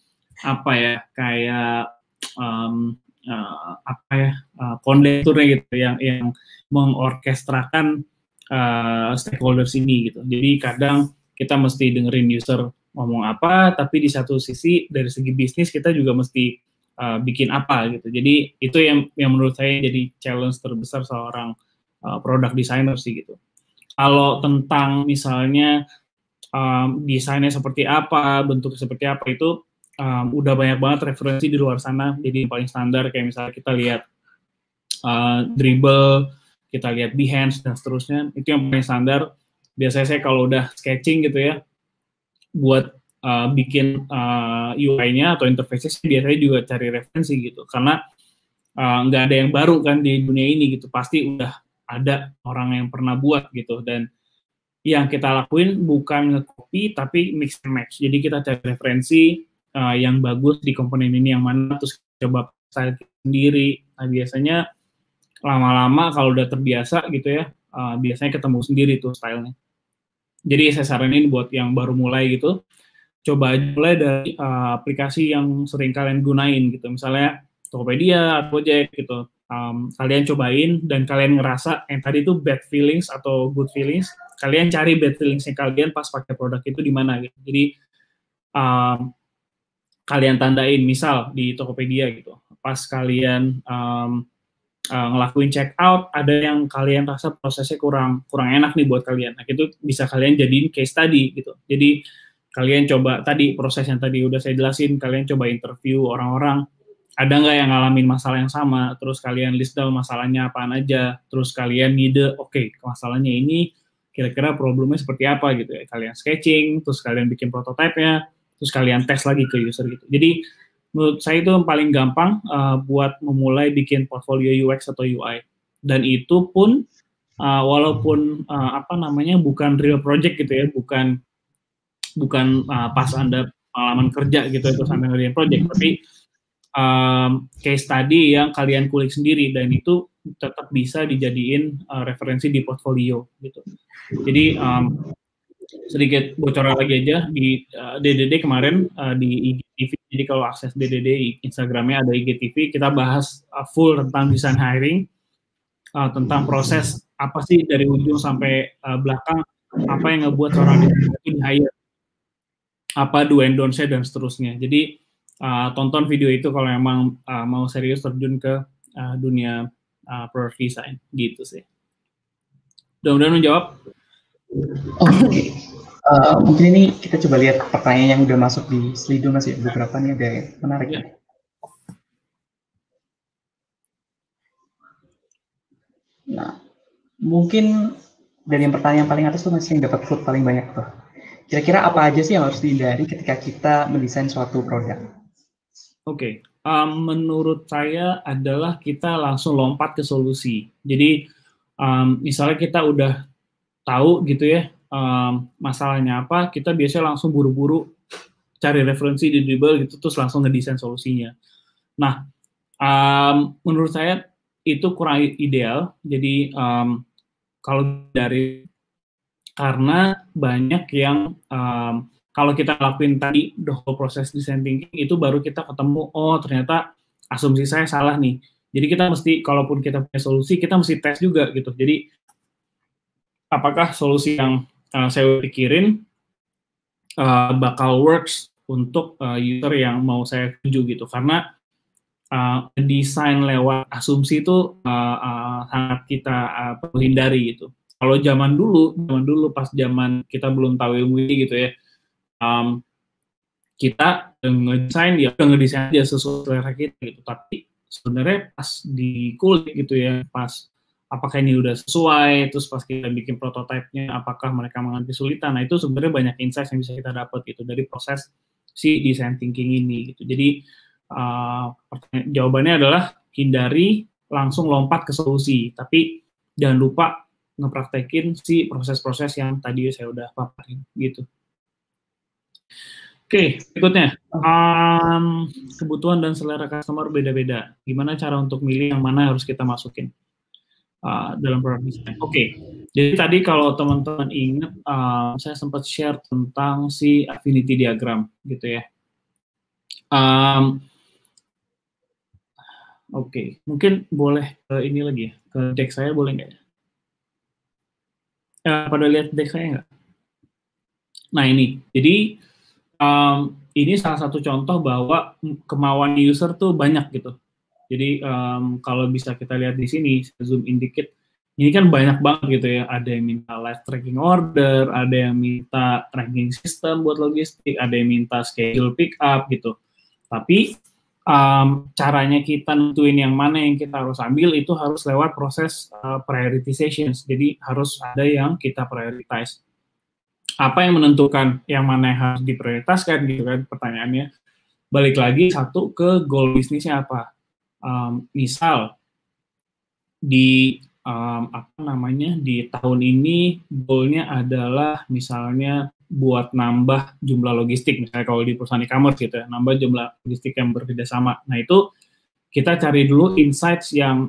kondekturnya gitu, yang mengorkestrakan stakeholders ini gitu. Jadi kadang kita mesti dengerin user ngomong apa, tapi di satu sisi dari segi bisnis kita juga mesti bikin apa gitu. Jadi itu yang menurut saya jadi challenge terbesar seorang product designer sih gitu. Kalau tentang misalnya desainnya seperti apa, bentuknya seperti apa, itu udah banyak banget referensi di luar sana. Jadi yang paling standar kayak misalnya kita lihat Dribbble, kita lihat Behance dan seterusnya, itu yang paling standar. Biasanya saya kalau udah sketching gitu ya, buat bikin UI-nya atau interface-nya, biasanya juga cari referensi gitu, karena nggak ada yang baru kan di dunia ini gitu, pasti udah ada orang yang pernah buat gitu. Dan yang kita lakuin bukan nge-copy, tapi mix and match. Jadi kita cari referensi yang bagus di komponen ini yang mana, terus coba style sendiri. Nah biasanya lama-lama kalau udah terbiasa gitu ya, biasanya ketemu sendiri tuh stylenya. Jadi saya saranin buat yang baru mulai gitu, coba mulai dari aplikasi yang sering kalian gunain gitu, misalnya Tokopedia, Gojek gitu. Kalian cobain dan kalian ngerasa yang tadi itu bad feelings atau good feelings, kalian cari bad feelingsnya kalian pas pakai produk itu di mana gitu. Jadi kalian tandain, misal di Tokopedia gitu, pas kalian ngelakuin check out, ada yang kalian rasa prosesnya kurang enak nih buat kalian. Nah, itu bisa kalian jadiin case study gitu. Jadi kalian coba tadi proses yang tadi udah saya jelasin, kalian coba interview orang-orang, ada nggak yang ngalamin masalah yang sama, terus kalian list down masalahnya apaan aja, terus kalian ngide, oke, masalahnya ini kira-kira problemnya seperti apa gitu ya. Kalian sketching, terus kalian bikin prototipe-nya, terus kalian tes lagi ke user gitu. Jadi menurut saya itu yang paling gampang buat memulai bikin portfolio UX atau UI. Dan itu pun walaupun bukan real project gitu ya, bukan pas Anda pengalaman kerja gitu terus Anda ngerjain project, tapi case study yang kalian kulik sendiri, dan itu tetap bisa dijadiin referensi di portfolio gitu. Jadi sedikit bocoran lagi aja di DDD kemarin di IGTV. Jadi kalau akses DDD Instagramnya ada IGTV, kita bahas full tentang design hiring, tentang proses apa sih dari ujung sampai belakang, apa yang ngebuat seorang designer itu di-hire, apa do and don't-nya dan seterusnya. Jadi tonton video itu kalau emang mau serius terjun ke dunia product design gitu sih. Mudah-mudahan menjawab. Oke. Mungkin ini kita coba lihat pertanyaan yang udah masuk di Slido, Mas ya. Beberapa nih ada yang menarik. Ya. Nah, mungkin dari yang pertanyaan paling atas tuh masih yang dapat vote paling banyak tuh. Kira-kira apa aja sih yang harus dihindari ketika kita mendesain suatu produk? Oke, menurut saya adalah kita langsung lompat ke solusi. Jadi misalnya kita udah tahu gitu ya masalahnya apa, kita biasanya langsung buru-buru cari referensi di Dribble gitu, terus langsung ngedesain solusinya. Nah, menurut saya itu kurang ideal. Jadi kalau dari karena banyak yang kalau kita lakuin tadi the whole process design thinking itu baru kita ketemu, oh ternyata asumsi saya salah nih. Jadi kita mesti, kalaupun kita punya solusi, kita mesti tes juga gitu. Jadi apakah solusi yang saya pikirin bakal works untuk user yang mau saya tuju gitu. Karena desain lewat asumsi itu sangat kita perlu hindari gitu. Kalau zaman dulu pas zaman kita belum tahu ilmu ini gitu ya, kita ngedesain ya udah ngedesain aja sesuai selera kita gitu. Tapi sebenarnya pas dikulik gitu ya, pas apakah ini udah sesuai, terus pas kita bikin prototipenya apakah mereka mengalami kesulitan. Nah itu sebenarnya banyak insight yang bisa kita dapat gitu dari proses si design thinking ini gitu. Jadi jawabannya adalah hindari langsung lompat ke solusi, tapi jangan lupa ngepraktekin si proses-proses yang tadi saya udah paparin gitu. Oke, berikutnya kebutuhan dan selera customer beda-beda. Gimana cara untuk milih yang mana harus kita masukin dalam product design? Oke, jadi tadi kalau teman-teman ingat, saya sempat share tentang si affinity diagram gitu ya. Oke, mungkin boleh ini lagi ya, ke deck saya boleh nggak ya? Pada lihat deck saya nggak? Nah ini, jadi ini salah satu contoh bahwa kemauan user tuh banyak gitu. Jadi kalau bisa kita lihat di sini, zoom in dikit, ini kan banyak banget gitu ya. Ada yang minta live tracking order, ada yang minta tracking system buat logistik, ada yang minta schedule pick up gitu. Tapi caranya kita nentuin yang mana yang kita harus ambil itu harus lewat proses prioritization. Jadi harus ada yang kita prioritize. Apa yang menentukan yang mana yang harus diprioritaskan gitu kan pertanyaannya. Balik lagi satu ke goal bisnisnya apa. Misal di di tahun ini goalnya adalah misalnya buat nambah jumlah logistik, misalnya kalau di perusahaan e-commerce gitu ya, nambah jumlah logistik yang bekerja sama. Nah itu kita cari dulu insights yang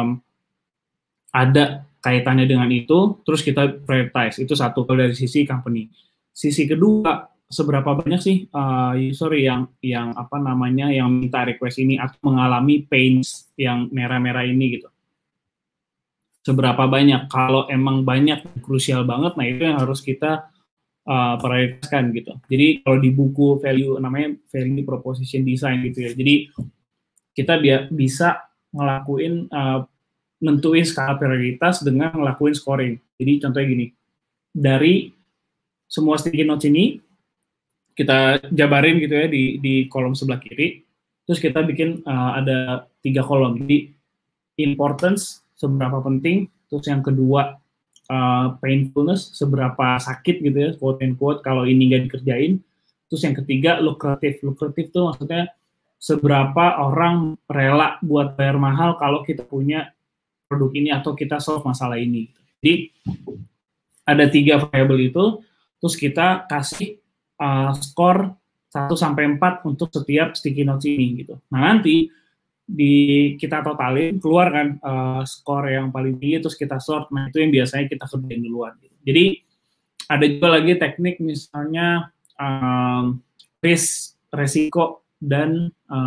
ada kaitannya dengan itu, terus kita prioritize. Itu satu kalau dari sisi company. Sisi kedua, seberapa banyak sih user yang yang minta request ini atau mengalami pains yang merah-merah ini gitu. Seberapa banyak? Kalau emang banyak, krusial banget, nah itu yang harus kita prioritaskan gitu. Jadi kalau di buku value namanya value proposition design gitu ya. Jadi kita bisa ngelakuin nentuin skala prioritas dengan ngelakuin scoring. Jadi contohnya gini, dari semua sticky notes ini kita jabarin gitu ya di kolom sebelah kiri. Terus kita bikin ada 3 kolom. Jadi importance seberapa penting, terus yang kedua painfulness, seberapa sakit gitu ya, quote and quote kalau ini nggak dikerjain. Terus yang ketiga lucrative tuh maksudnya seberapa orang rela buat bayar mahal kalau kita punya produk ini atau kita solve masalah ini. Jadi ada 3 variabel itu, terus kita kasih skor 1-4 untuk setiap sticky notes ini gitu. Nah nanti kita totalin keluar kan skor yang paling tinggi, terus kita sort. Nah itu yang biasanya kita kerjain duluan gitu. Jadi ada juga lagi teknik misalnya resiko dan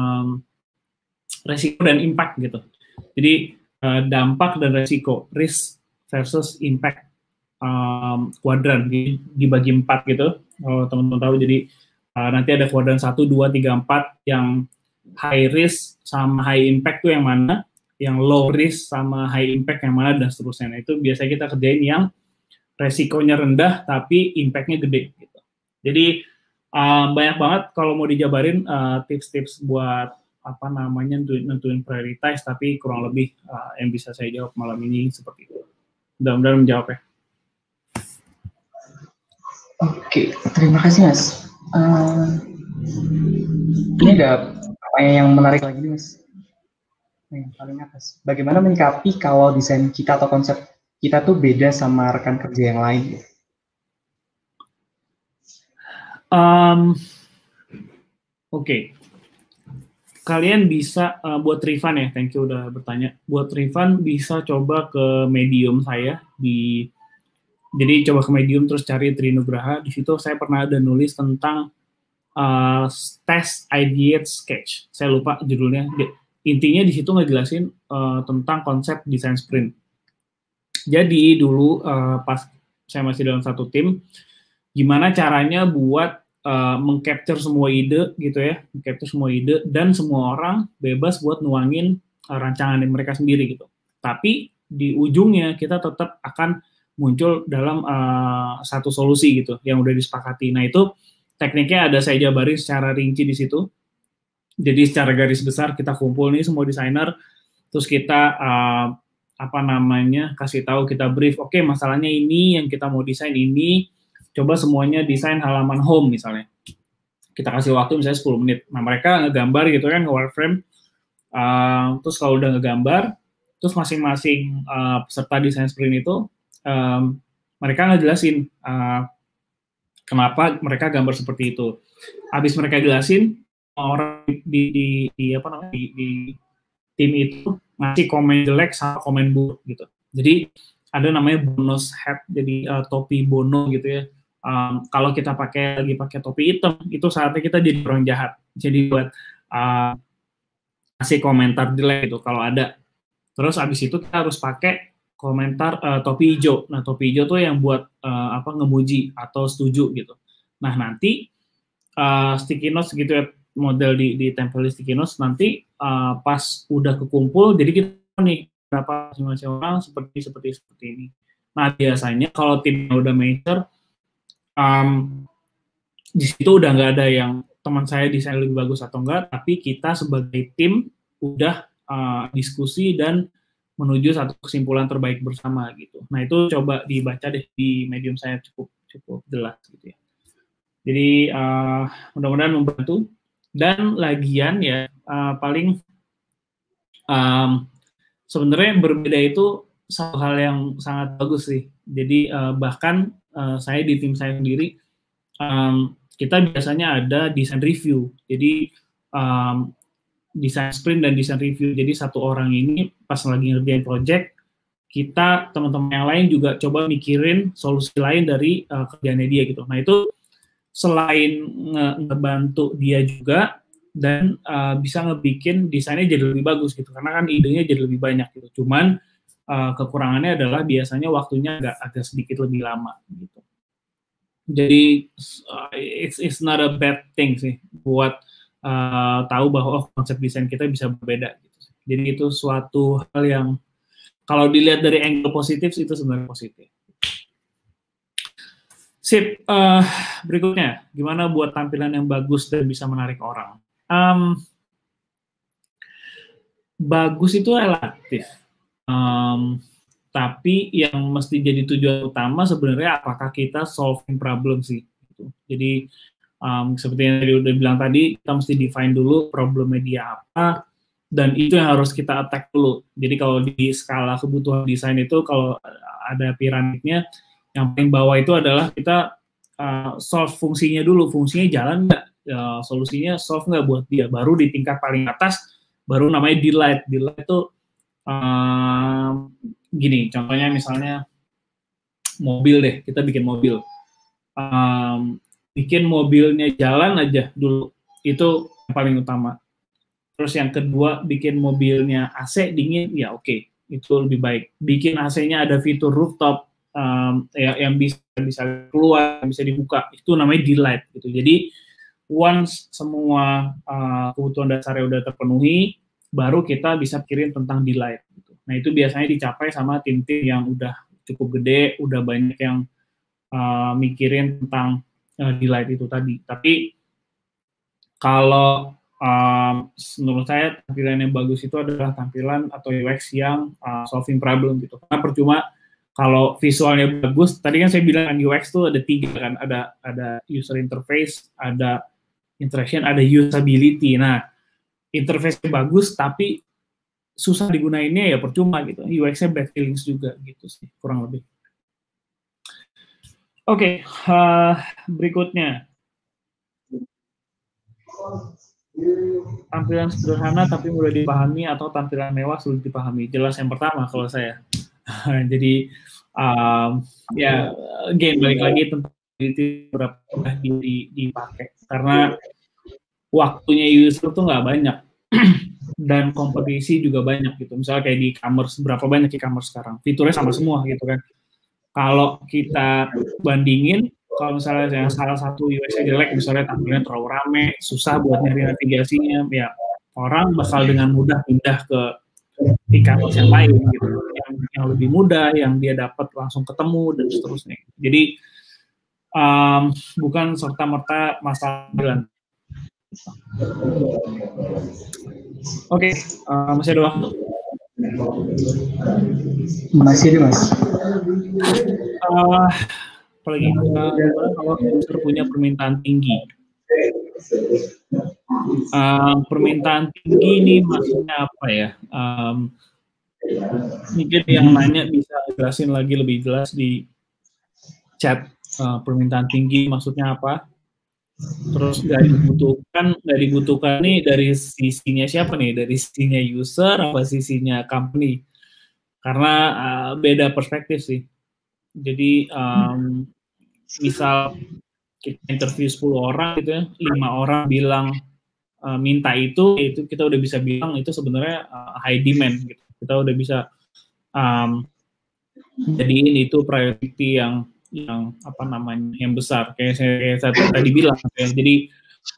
impact gitu. Jadi dampak dan resiko, risk versus impact kuadran dibagi 4 gitu. Kalau teman-teman tahu, jadi nanti ada kuadran 1, 2, 3, 4 yang high risk sama high impact tuh yang mana, yang low risk sama high impact yang mana, dan seterusnya. Nah, itu biasanya kita kerjain yang resikonya rendah tapi impact-nya gede gitu. Jadi banyak banget kalau mau dijabarin tips-tips buat apa namanya nentuin prioritas, tapi kurang lebih yang bisa saya jawab malam ini seperti itu. Mudah-mudahan menjawab ya. Oke, terima kasih Mas. Ini ada pertanyaan yang menarik lagi nih Mas. Yang paling atas. Bagaimana menyikapi kalau desain kita atau konsep kita tuh beda sama rekan kerja yang lain? Oke. Kalian bisa buat Rifan ya, thank you udah bertanya. Buat Rifan bisa coba ke Medium saya jadi coba ke Medium terus cari Trinugraha. Di situ saya pernah ada nulis tentang test ideate sketch. Saya lupa judulnya. Intinya di situ ngejelasin tentang konsep design sprint. Jadi dulu pas saya masih dalam satu tim, gimana caranya buat mengcapture semua ide gitu ya, mengcapture semua ide dan semua orang bebas buat nuangin rancangan mereka sendiri gitu. Tapi di ujungnya kita tetap akan muncul dalam satu solusi gitu yang udah disepakati. Nah itu tekniknya ada saya jabarin secara rinci di situ. Jadi secara garis besar kita kumpul nih semua desainer, terus kita kasih tahu, kita brief, oke, masalahnya ini yang kita mau desain ini. Coba semuanya desain halaman home misalnya. Kita kasih waktu misalnya 10 menit. Nah, mereka ngegambar gitu kan, nge-wireframe. Terus kalau udah ngegambar, terus masing-masing peserta desain sprint itu, mereka ngejelasin kenapa mereka gambar seperti itu. Habis mereka jelasin, orang di tim itu ngasih komen jelek sama komen buruk gitu. Jadi, ada namanya bonus hat, jadi topi bono gitu ya. Kalau kita lagi pakai topi hitam, itu saatnya kita jadi orang jahat. Jadi buat kasih komentar jelek itu kalau ada. Terus abis itu kita harus pakai komentar topi hijau. Nah topi hijau tuh yang buat ngemuji atau setuju gitu. Nah nanti sticky notes gitu ya, model di tempel sticky notes nanti pas udah kekumpul, jadi kita nih berapa masing-masing orang seperti ini. Nah biasanya kalau timnya udah mature, di situ udah nggak ada yang teman saya desain lebih bagus atau enggak, tapi kita sebagai tim udah diskusi dan menuju satu kesimpulan terbaik bersama gitu. Nah itu coba dibaca deh di Medium saya, cukup jelas gitu ya. Jadi mudah-mudahan membantu. Dan lagian ya paling sebenarnya berbeda itu satu hal yang sangat bagus sih. Jadi bahkan saya di tim saya sendiri, kita biasanya ada design review. Jadi design sprint dan design review. Jadi satu orang ini pas lagi ngerjain project, kita teman-teman yang lain juga coba mikirin solusi lain dari kerjaannya dia gitu. Nah itu selain ngebantu dia juga dan bisa ngebikin desainnya jadi lebih bagus gitu. Karena kan idenya jadi lebih banyak gitu. Cuman kekurangannya adalah biasanya waktunya agak sedikit lebih lama gitu. Jadi it's not a bad thing sih buat tahu bahwa konsep desain kita bisa berbeda gitu. Jadi itu suatu hal yang kalau dilihat dari angle positif itu sebenarnya positif. Sip, berikutnya gimana buat tampilan yang bagus dan bisa menarik orang? Bagus itu relatif. Tapi yang mesti jadi tujuan utama sebenarnya apakah kita solving problem sih gitu. Jadi seperti yang tadi udah bilang tadi, kita mesti define dulu problemnya dia apa, dan itu yang harus kita attack dulu. Jadi kalau di skala kebutuhan desain itu kalau ada piramidnya, yang paling bawah itu adalah kita solve fungsinya dulu, fungsinya jalan nggak? solusinya solve nggak buat dia. Baru di tingkat paling atas, baru namanya delight. Delight itu gini, contohnya misalnya mobil deh, kita bikin mobil. Bikin mobilnya jalan aja dulu, itu yang paling utama. Terus yang kedua, bikin mobilnya AC dingin, ya oke, itu lebih baik. Bikin AC-nya ada fitur rooftop, yang bisa keluar, bisa dibuka, itu namanya delight gitu. Jadi once semua kebutuhan dasarnya udah terpenuhi, baru kita bisa pikirin tentang delight gitu. Nah, itu biasanya dicapai sama tim-tim yang udah cukup gede, udah banyak yang mikirin tentang delight itu tadi. Tapi kalau menurut saya tampilan yang bagus itu adalah tampilan atau UX yang solving problem gitu. Karena percuma kalau visualnya bagus, tadi kan saya bilang UX tuh ada 3 kan, ada user interface, ada interaction, ada usability. Nah, interface-nya bagus tapi susah digunainnya ya percuma gitu. UX-nya bad feelings juga gitu sih, kurang lebih. Oke, berikutnya. Tampilan sederhana tapi mudah dipahami atau tampilan mewah sulit dipahami. Jelas yang pertama kalau saya. Jadi, ya, again, balik lagi tentang berapa dipakai. Karena waktunya user tuh nggak banyak. Dan kompetisi juga banyak gitu. Misalnya kayak di e-commerce, berapa banyak e-commerce sekarang? Fiturnya sama semua gitu kan. Kalau kita bandingin, kalau misalnya yang salah satu UX-nya jelek, misalnya tampilannya terlalu rame, susah buat nyari navigasinya, ya orang bakal dengan mudah pindah ke e-commerce yang lain, gitu, yang lebih mudah, yang dia dapat langsung ketemu dan seterusnya. Jadi bukan serta-merta masalah jalan. Oke, masih ada waktu. Masih ada, Mas. Apalagi kalau user punya permintaan tinggi. Permintaan tinggi ini maksudnya apa ya? Mungkin yang nanya bisa jelasin lagi lebih jelas di chat. Permintaan tinggi maksudnya apa? Terus nggak dibutuhkan nih dari sisinya siapa nih? Dari sisinya user apa sisinya company? Karena beda perspektif sih. Jadi misal kita interview 10 orang gitu ya, 5 orang bilang minta itu kita udah bisa bilang itu sebenarnya high demand gitu. Kita udah bisa jadiin itu priority yang apa namanya yang besar kayak saya tadi bilang ya. Jadi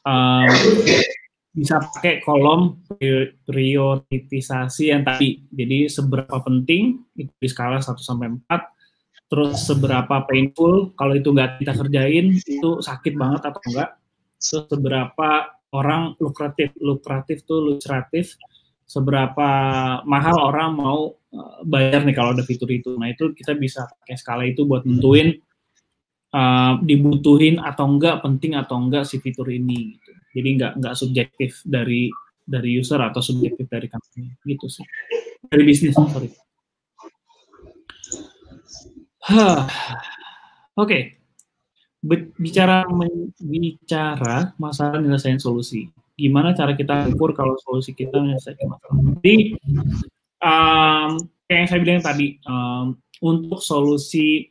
bisa pakai kolom prioritisasi yang tadi. Jadi seberapa penting itu di skala 1 sampai 4. Terus seberapa painful kalau itu nggak kita kerjain itu sakit banget atau enggak. Terus seberapa orang lukratif, seberapa mahal orang mau bayar nih kalau ada fitur itu. Nah itu kita bisa pakai skala itu buat nentuin dibutuhin atau enggak, penting atau enggak si fitur ini gitu. Jadi enggak subjektif dari user atau subjektif dari company gitu sih. Dari bisnis, sorry. Oke. Bicara masalah menyelesaikan solusi. Gimana cara kita ukur kalau solusi kita menyelesaikan masalah? Jadi kayak yang saya bilang tadi, untuk solusi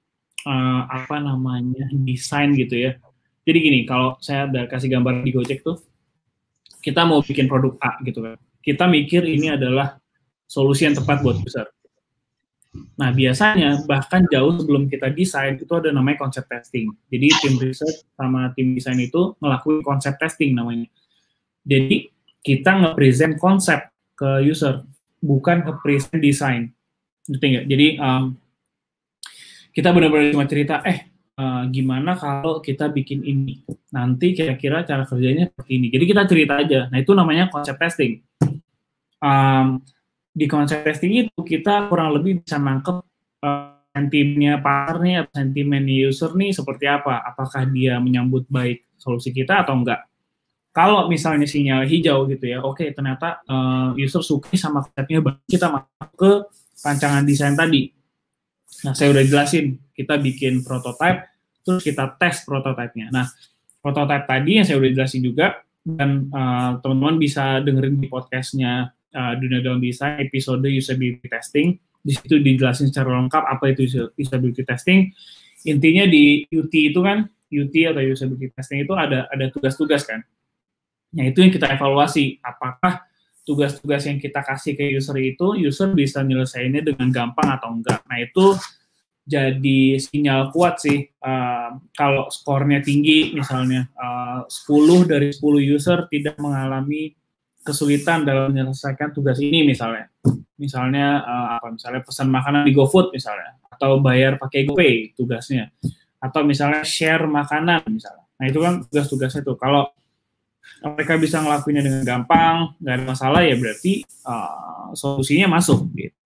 desain gitu ya. Jadi gini, kalau saya udah kasih gambar di Gojek tuh, kita mau bikin produk A gitu kan. Kita mikir ini adalah solusi yang tepat buat user. Nah, biasanya bahkan jauh sebelum kita desain itu ada namanya konsep testing. Jadi tim research sama tim desain itu ngelakuin konsep testing namanya. Jadi kita nge-present konsep ke user, bukan nge-present desain. Ngerti nggak? Jadi kita benar-benar cuma cerita, gimana kalau kita bikin ini? Nanti kira-kira cara kerjanya seperti ini. Jadi kita cerita aja. Nah, itu namanya konsep testing. Di konsep testing itu kita kurang lebih bisa nangkep sentimennya partnernya, sentimen user nih seperti apa. Apakah dia menyambut baik solusi kita atau enggak. Kalau misalnya sinyal hijau gitu ya, oke, ternyata user suka sama konsepnya, kita masuk ke rancangan desain tadi. Nah, saya udah jelasin, kita bikin prototype, terus kita tes prototipenya. Nah, prototype tadi yang saya udah jelasin juga, dan teman-teman bisa dengerin di podcastnya Dunia Dalam Desain episode usability testing. Di situ dijelasin secara lengkap apa itu usability testing. Intinya di UT itu kan, UT atau usability testing itu ada tugas-tugas kan. Nah itu yang kita evaluasi, apakah tugas-tugas yang kita kasih ke user itu, user bisa nyelesainnya dengan gampang atau enggak. Nah itu jadi sinyal kuat sih, kalau skornya tinggi, misalnya 10 dari 10 user tidak mengalami kesulitan dalam menyelesaikan tugas ini misalnya. Misalnya pesan makanan di GoFood misalnya, atau bayar pakai GoPay tugasnya, atau misalnya share makanan misalnya. Nah itu kan tugas-tugasnya tuh. Kalau mereka bisa ngelakuinnya dengan gampang, nggak ada masalah ya berarti solusinya masuk gitu.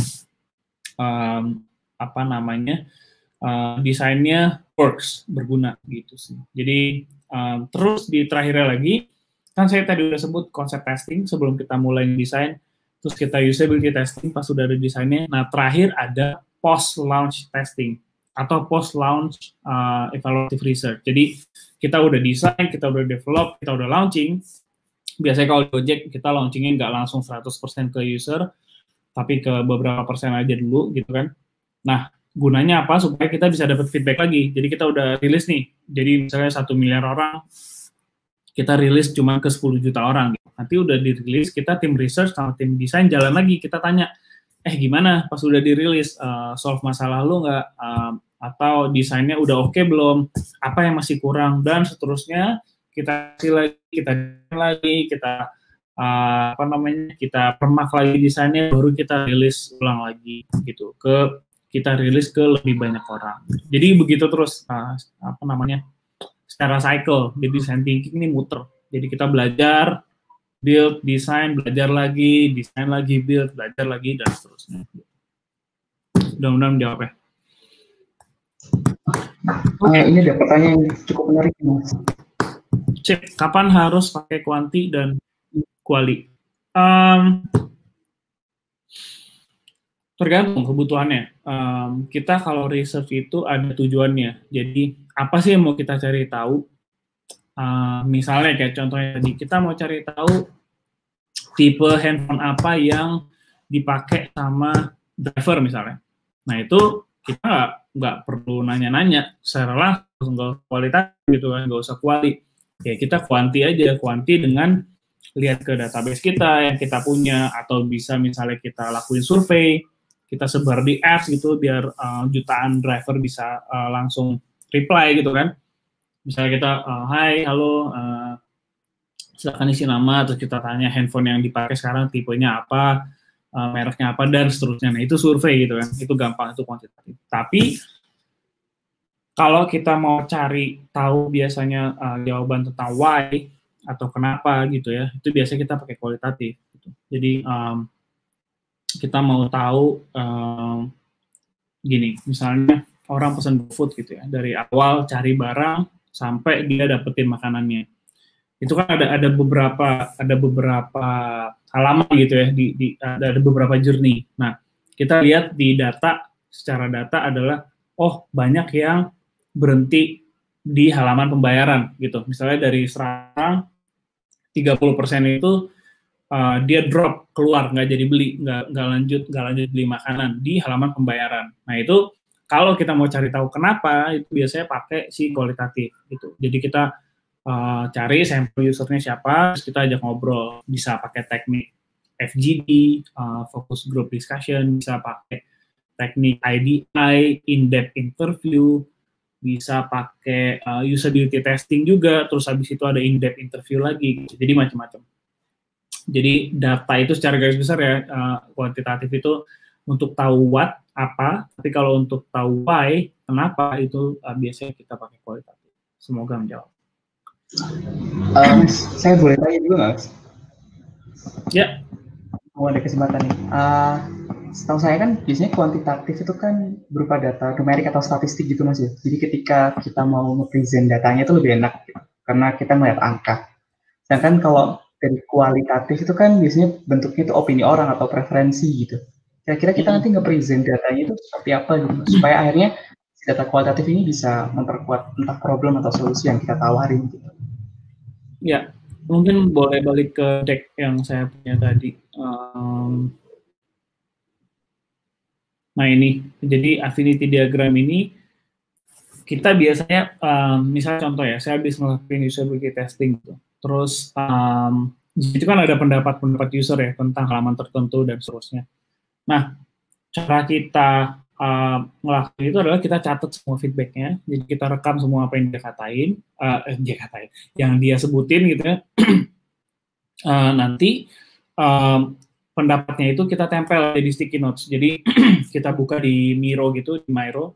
Desainnya works, berguna gitu sih. Jadi terus di terakhirnya lagi, kan saya tadi udah sebut konsep testing sebelum kita mulai desain, terus kita usability testing pas sudah ada desainnya. Nah terakhir ada post-launch testing atau post-launch evaluative research. Jadi kita udah desain, kita udah develop, kita udah launching. Biasanya kalau di Gojek kita launchingnya nggak langsung 100% ke user, tapi ke beberapa persen aja dulu gitu kan. Nah, gunanya apa? Supaya kita bisa dapat feedback lagi. Jadi kita udah rilis nih. Jadi misalnya 1 miliar orang, kita rilis cuma ke 10 juta orang. Gitu. Nanti udah dirilis, kita tim research sama tim desain jalan lagi. Kita tanya, gimana pas udah dirilis? Solve masalah lu nggak? Atau desainnya udah oke belum? Apa yang masih kurang? Dan seterusnya kita kasih lagi, kita kita permak lagi desainnya, baru kita rilis ulang lagi gitu. Kita rilis ke lebih banyak orang. Jadi begitu terus secara cycle. Jadi design thinking ini muter. Jadi kita belajar, build, desain, belajar lagi, desain lagi, build, belajar lagi, dan seterusnya. Mudah-mudahan menjawab ya. Ini ada pertanyaan yang cukup menarik, Mas. Cip, kapan harus pakai kuanti dan kuali? Tergantung kebutuhannya. Kita kalau research itu ada tujuannya. Jadi apa sih yang mau kita cari tahu? Misalnya kayak contohnya tadi, kita mau cari tahu tipe handphone apa yang dipakai sama driver misalnya. Nah itu kita nggak perlu nanya-nanya secara langsung, nggak kualitas gitu kan, nggak usah kuali. Ya kita kuanti aja, kuanti dengan lihat ke database kita yang kita punya, atau bisa misalnya kita lakuin survei, kita sebar di apps gitu biar jutaan driver bisa langsung reply gitu kan. Misalnya kita, hai, halo, silakan isi nama, terus kita tanya handphone yang dipakai sekarang tipenya apa, mereknya apa, dan seterusnya. Nah, itu survei gitu kan, itu gampang, itu kuantitatif. Tapi, kalau kita mau cari tahu biasanya jawaban tentang why, atau kenapa gitu ya, itu biasanya kita pakai kualitatif. Gitu. Jadi, kita mau tahu, gini, misalnya orang pesan GoFood gitu ya, dari awal cari barang, sampai dia dapetin makanannya. Itu kan ada beberapa halaman gitu ya, ada beberapa journey. Nah, kita lihat di data, secara data adalah, banyak yang berhenti di halaman pembayaran gitu. Misalnya dari sekarang 30% itu dia drop, keluar, nggak jadi beli, nggak lanjut beli makanan di halaman pembayaran. Nah itu kalau kita mau cari tahu kenapa, itu biasanya pakai si kualitatif gitu. Jadi kita cari sampel usernya siapa, terus kita ajak ngobrol. Bisa pakai teknik FGD, focus group discussion, bisa pakai teknik IDI, in-depth interview, bisa pakai usability testing juga, terus habis itu ada in-depth interview lagi, gitu. Jadi macam-macam. Jadi data itu secara garis besar ya, kuantitatif itu untuk tahu what, apa, tapi kalau untuk tahu why, kenapa, itu biasanya kita pakai kualitatif. Semoga menjawab. Saya boleh tanya juga nggak, Mas? Ya. Mau ada kesempatan nih. Setahu saya kan biasanya kuantitatif itu kan berupa data numerik atau statistik gitu, Mas ya. Jadi ketika kita mau nge-present datanya itu lebih enak gitu, karena kita melihat angka. Sedangkan kalau dari kualitatif itu kan biasanya bentuknya itu opini orang atau preferensi gitu. Kira-kira kita nanti nge-present datanya itu seperti apa gitu, supaya akhirnya data kualitatif ini bisa memperkuat entah problem atau solusi yang kita tawarin gitu. Ya, mungkin boleh balik ke deck yang saya punya tadi. Nah ini, jadi affinity diagram ini kita biasanya, misalnya contoh ya, saya habis melakukan usability testing gitu. Terus itu kan ada pendapat user ya tentang halaman tertentu dan seterusnya. Nah, cara kita ngelakuin itu adalah kita catat semua feedbacknya, jadi kita rekam semua apa yang dia katain, yang dia sebutin gitu ya. Nanti pendapatnya itu kita tempel di sticky notes, jadi kita buka di Miro gitu, di Miro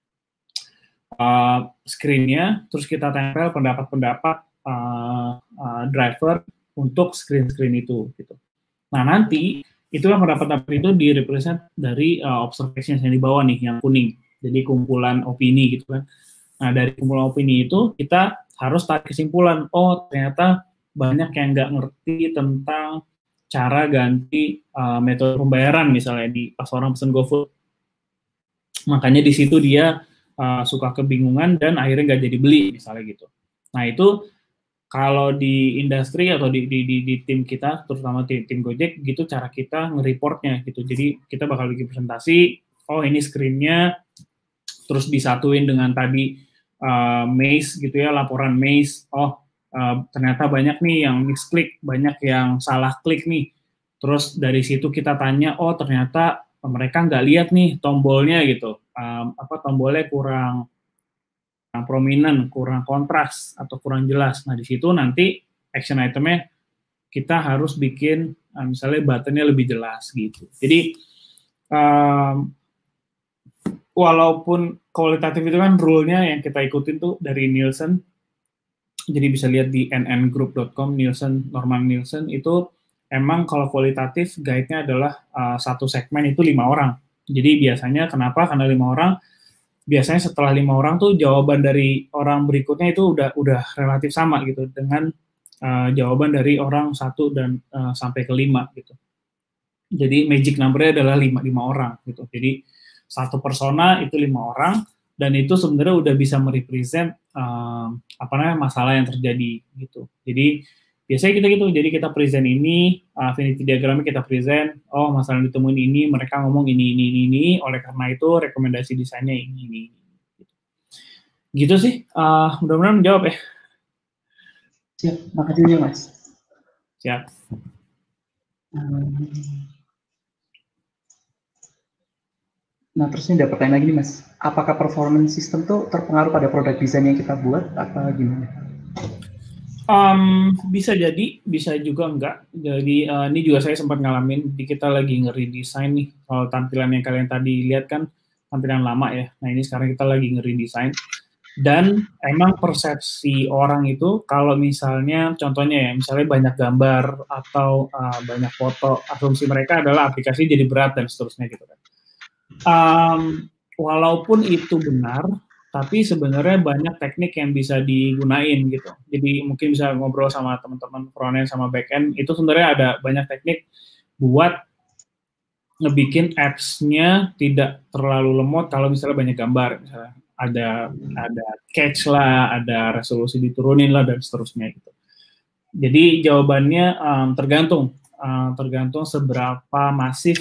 screen-nya, terus kita tempel pendapat-pendapat driver untuk screen itu gitu. Nah nanti itulah pendapat itu di-represent dari observations yang di bawah nih, yang kuning. Jadi kumpulan opini gitu kan. Nah, dari kumpulan opini itu kita harus tarik kesimpulan, oh ternyata banyak yang nggak ngerti tentang cara ganti metode pembayaran misalnya pas orang pesen GoFood. Makanya di situ dia suka kebingungan dan akhirnya nggak jadi beli misalnya gitu. Nah, itu kalau di industri atau di tim kita, terutama tim Gojek, gitu cara kita nge-reportnya gitu. Jadi kita bakal bikin presentasi, oh ini screen-nya, terus disatuin dengan tadi Maze gitu ya, laporan Maze, oh ternyata banyak nih yang misklik, banyak yang salah klik nih. Terus dari situ kita tanya, oh ternyata mereka nggak lihat nih tombolnya gitu, tombolnya kurang prominent, kurang kontras, atau kurang jelas. Nah, di situ nanti action item-nya kita harus bikin, misalnya button-nya lebih jelas, gitu. Jadi, walaupun kualitatif itu kan rule-nya yang kita ikutin tuh dari Nielsen, jadi bisa lihat di nngroup.com, Nielsen, Norman Nielsen, itu emang kalau kualitatif, guide-nya adalah satu segmen itu 5 orang. Jadi biasanya, kenapa? Karena 5 orang, biasanya setelah 5 orang tuh jawaban dari orang berikutnya itu udah relatif sama gitu dengan jawaban dari orang 1 dan sampai ke 5 gitu. Jadi magic number-nya adalah 5 orang gitu. Jadi satu persona itu 5 orang dan itu sebenarnya udah bisa merepresent masalah yang terjadi gitu. Jadi biasanya kita gitu, jadi kita present ini, affinity diagramnya kita present, oh masalah yang ditemuin ini, mereka ngomong ini, oleh karena itu rekomendasi desainnya ini. Gitu sih, mudah-mudahan menjawab ya. Siap, makasih ya Mas. Siap. Nah terus ini ada pertanyaan lagi nih Mas, apakah performance system tuh terpengaruh pada produk desain yang kita buat, apa gimana? Bisa jadi, bisa juga enggak. Jadi ini juga saya sempat ngalamin, di kita lagi nge-redesign nih, kalau tampilan yang kalian tadi lihat kan tampilan lama ya. Nah ini sekarang kita lagi nge-redesign. Dan emang persepsi orang itu kalau misalnya, contohnya ya, misalnya banyak gambar atau banyak foto, asumsi mereka adalah aplikasi jadi berat dan seterusnya gitu kan. Walaupun itu benar, tapi sebenarnya banyak teknik yang bisa digunain gitu. Jadi mungkin bisa ngobrol sama teman-teman front-end sama back-end, itu sebenarnya ada banyak teknik buat ngebikin apps-nya tidak terlalu lemot kalau misalnya banyak gambar. Misalnya ada cache lah, ada resolusi diturunin lah, dan seterusnya gitu. Jadi jawabannya tergantung seberapa masif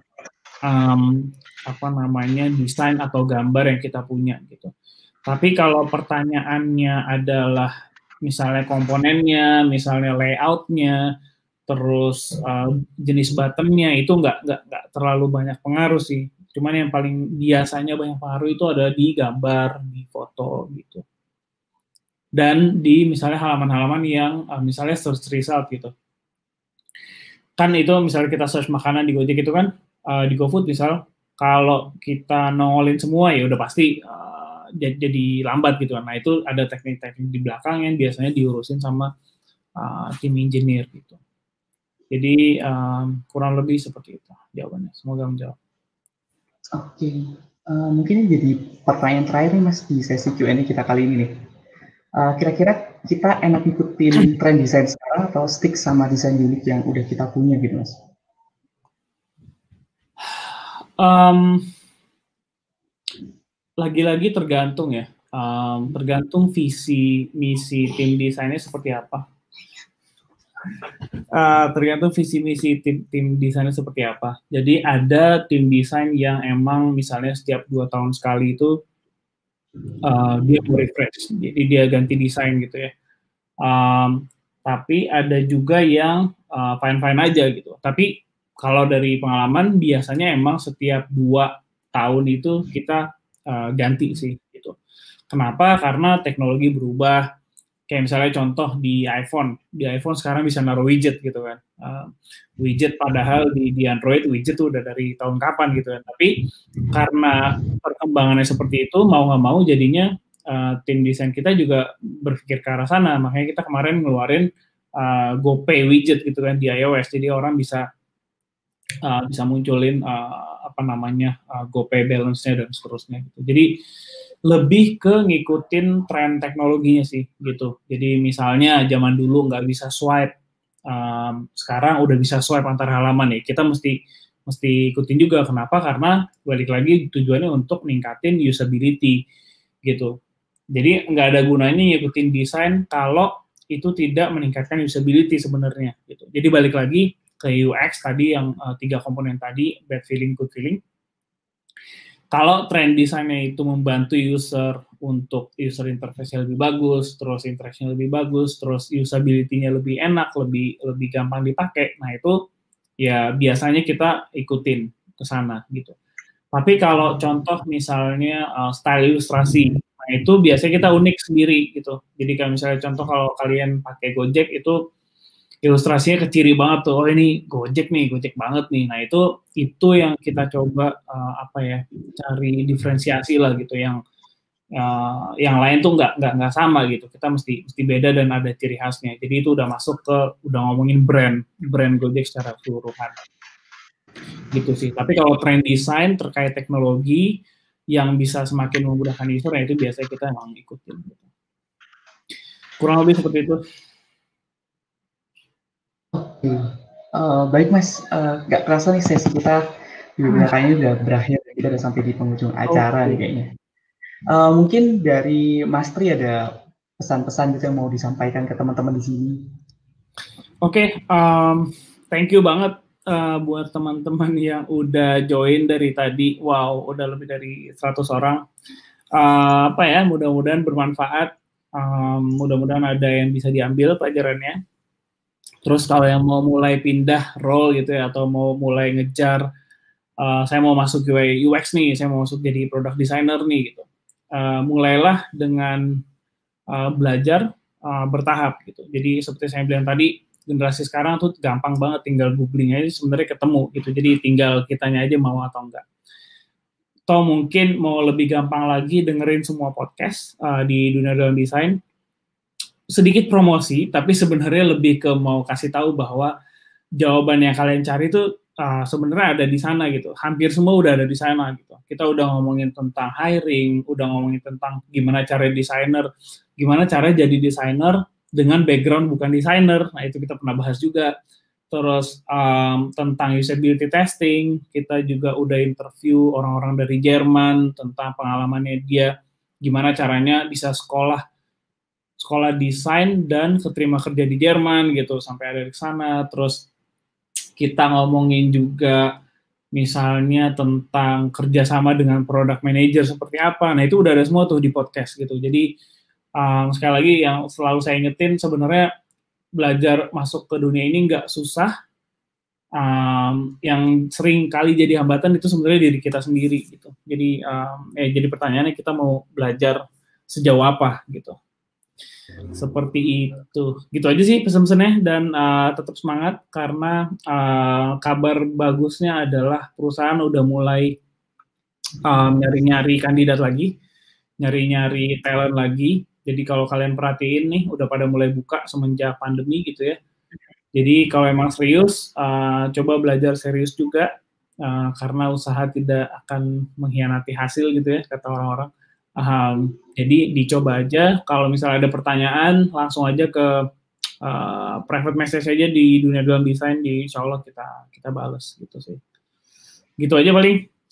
desain atau gambar yang kita punya gitu. Tapi kalau pertanyaannya adalah misalnya komponennya, misalnya layoutnya, terus jenis buttonnya, itu nggak terlalu banyak pengaruh sih. Cuman yang paling biasanya banyak pengaruh itu ada di gambar, di foto gitu. Dan di misalnya halaman-halaman yang misalnya search result gitu. Kan itu misalnya kita search makanan di Gojek itu kan, di GoFood misal, kalau kita nongolin semua ya udah pasti jadi lambat gitu. Nah itu ada teknik-teknik di belakang yang biasanya diurusin sama tim engineer gitu. Jadi kurang lebih seperti itu jawabannya. Semoga menjawab. Oke, mungkin jadi pertanyaan terakhir nih Mas di sesi Q&A kita kali ini nih. Kira-kira kita enak ikutin tren desain sekarang atau stick sama desain unik yang udah kita punya gitu Mas? lagi-lagi tergantung ya, tergantung visi misi tim desainnya seperti apa. Tergantung visi misi tim desainnya seperti apa. Jadi ada tim desain yang emang misalnya setiap 2 tahun sekali itu dia mau refresh, jadi dia ganti desain gitu ya. Tapi ada juga yang fine-fine aja gitu. Tapi kalau dari pengalaman biasanya emang setiap 2 tahun itu kita ganti sih gitu. Kenapa? Karena teknologi berubah. Kayak misalnya contoh di iPhone sekarang bisa naruh widget gitu kan. Widget padahal di Android widget tuh udah dari tahun kapan gitu kan. Tapi karena perkembangannya seperti itu, mau nggak mau jadinya tim desain kita juga berpikir ke arah sana. Makanya kita kemarin ngeluarin GoPay widget gitu kan di iOS. Jadi orang bisa munculin GoPay balance-nya dan seterusnya gitu. Jadi lebih ke ngikutin tren teknologinya sih gitu. Jadi misalnya zaman dulu nggak bisa swipe, sekarang udah bisa swipe antar halaman ya. Kita mesti ikutin juga. Kenapa? Karena balik lagi tujuannya untuk ningkatin usability gitu. Jadi nggak ada gunanya ngikutin desain kalau itu tidak meningkatkan usability sebenarnya gitu. Jadi balik lagi ke UX tadi yang 3 komponen tadi, bad feeling, good feeling. Kalau tren desainnya itu membantu user untuk user interface-nya lebih bagus, terus interaction lebih bagus, terus usability-nya lebih enak, lebih gampang dipakai, nah itu ya biasanya kita ikutin ke sana gitu. Tapi kalau contoh misalnya style ilustrasi, nah itu biasanya kita unik sendiri gitu. Jadi kalau misalnya contoh kalau kalian pakai Gojek itu ilustrasinya keciri banget tuh, oh ini Gojek banget nih. Nah itu yang kita coba cari diferensiasi lah gitu, yang lain tuh nggak sama gitu. Kita mesti beda dan ada ciri khasnya. Jadi itu udah masuk udah ngomongin brand Gojek secara keseluruhan. Gitu sih. Tapi kalau tren desain terkait teknologi yang bisa semakin memudahkan user, itu biasanya kita emang ikutin. Gitu. Kurang lebih seperti itu. Baik Mas, nggak kerasa nih sesi kita di webinar kayaknya udah berakhir, kita udah sampai di penghujung acara nih kayaknya. Mungkin dari Mas Tri ada pesan-pesan gitu yang mau disampaikan ke teman-teman di sini. Oke, thank you banget buat teman-teman yang udah join dari tadi. Wow, udah lebih dari 100 orang. Mudah-mudahan bermanfaat. Mudah-mudahan ada yang bisa diambil pelajarannya. Terus kalau yang mau mulai pindah role gitu ya, atau mau mulai ngejar, saya mau masuk UI UX nih, saya mau masuk jadi product designer nih gitu. Mulailah dengan belajar bertahap gitu. Jadi seperti saya bilang tadi, generasi sekarang tuh gampang banget, tinggal googling aja sebenarnya ketemu gitu. Jadi tinggal kitanya aja mau atau enggak. Atau mungkin mau lebih gampang lagi dengerin semua podcast di dunia dalam desain. Sedikit promosi, tapi sebenarnya lebih ke mau kasih tahu bahwa jawaban yang kalian cari itu sebenarnya ada di sana gitu. Hampir semua udah ada di sana gitu. Kita udah ngomongin tentang hiring, udah ngomongin tentang gimana cara desainer, gimana cara jadi desainer dengan background bukan desainer. Nah itu kita pernah bahas juga. Terus tentang usability testing, kita juga udah interview orang-orang dari Jerman tentang pengalamannya dia, gimana caranya bisa sekolah desain dan keterima kerja di Jerman gitu, sampai ada di sana. Terus kita ngomongin juga misalnya tentang kerjasama dengan product manager seperti apa. Nah itu udah ada semua tuh di podcast gitu. Jadi sekali lagi yang selalu saya ingetin, sebenarnya belajar masuk ke dunia ini nggak susah. Yang sering kali jadi hambatan itu sebenarnya diri kita sendiri gitu. Jadi jadi pertanyaannya, kita mau belajar sejauh apa gitu. Seperti itu. Gitu aja sih pesan-pesannya, dan tetap semangat karena kabar bagusnya adalah perusahaan udah mulai nyari-nyari kandidat lagi, nyari-nyari talent lagi. Jadi kalau kalian perhatiin nih, udah pada mulai buka semenjak pandemi gitu ya. Jadi kalau emang serius, coba belajar serius juga, karena usaha tidak akan mengkhianati hasil gitu ya, kata orang-orang. Jadi dicoba aja. Kalau misalnya ada pertanyaan, langsung aja ke private message aja di dunia dalam desain, di insya Allah kita balas gitu sih. Gitu aja paling.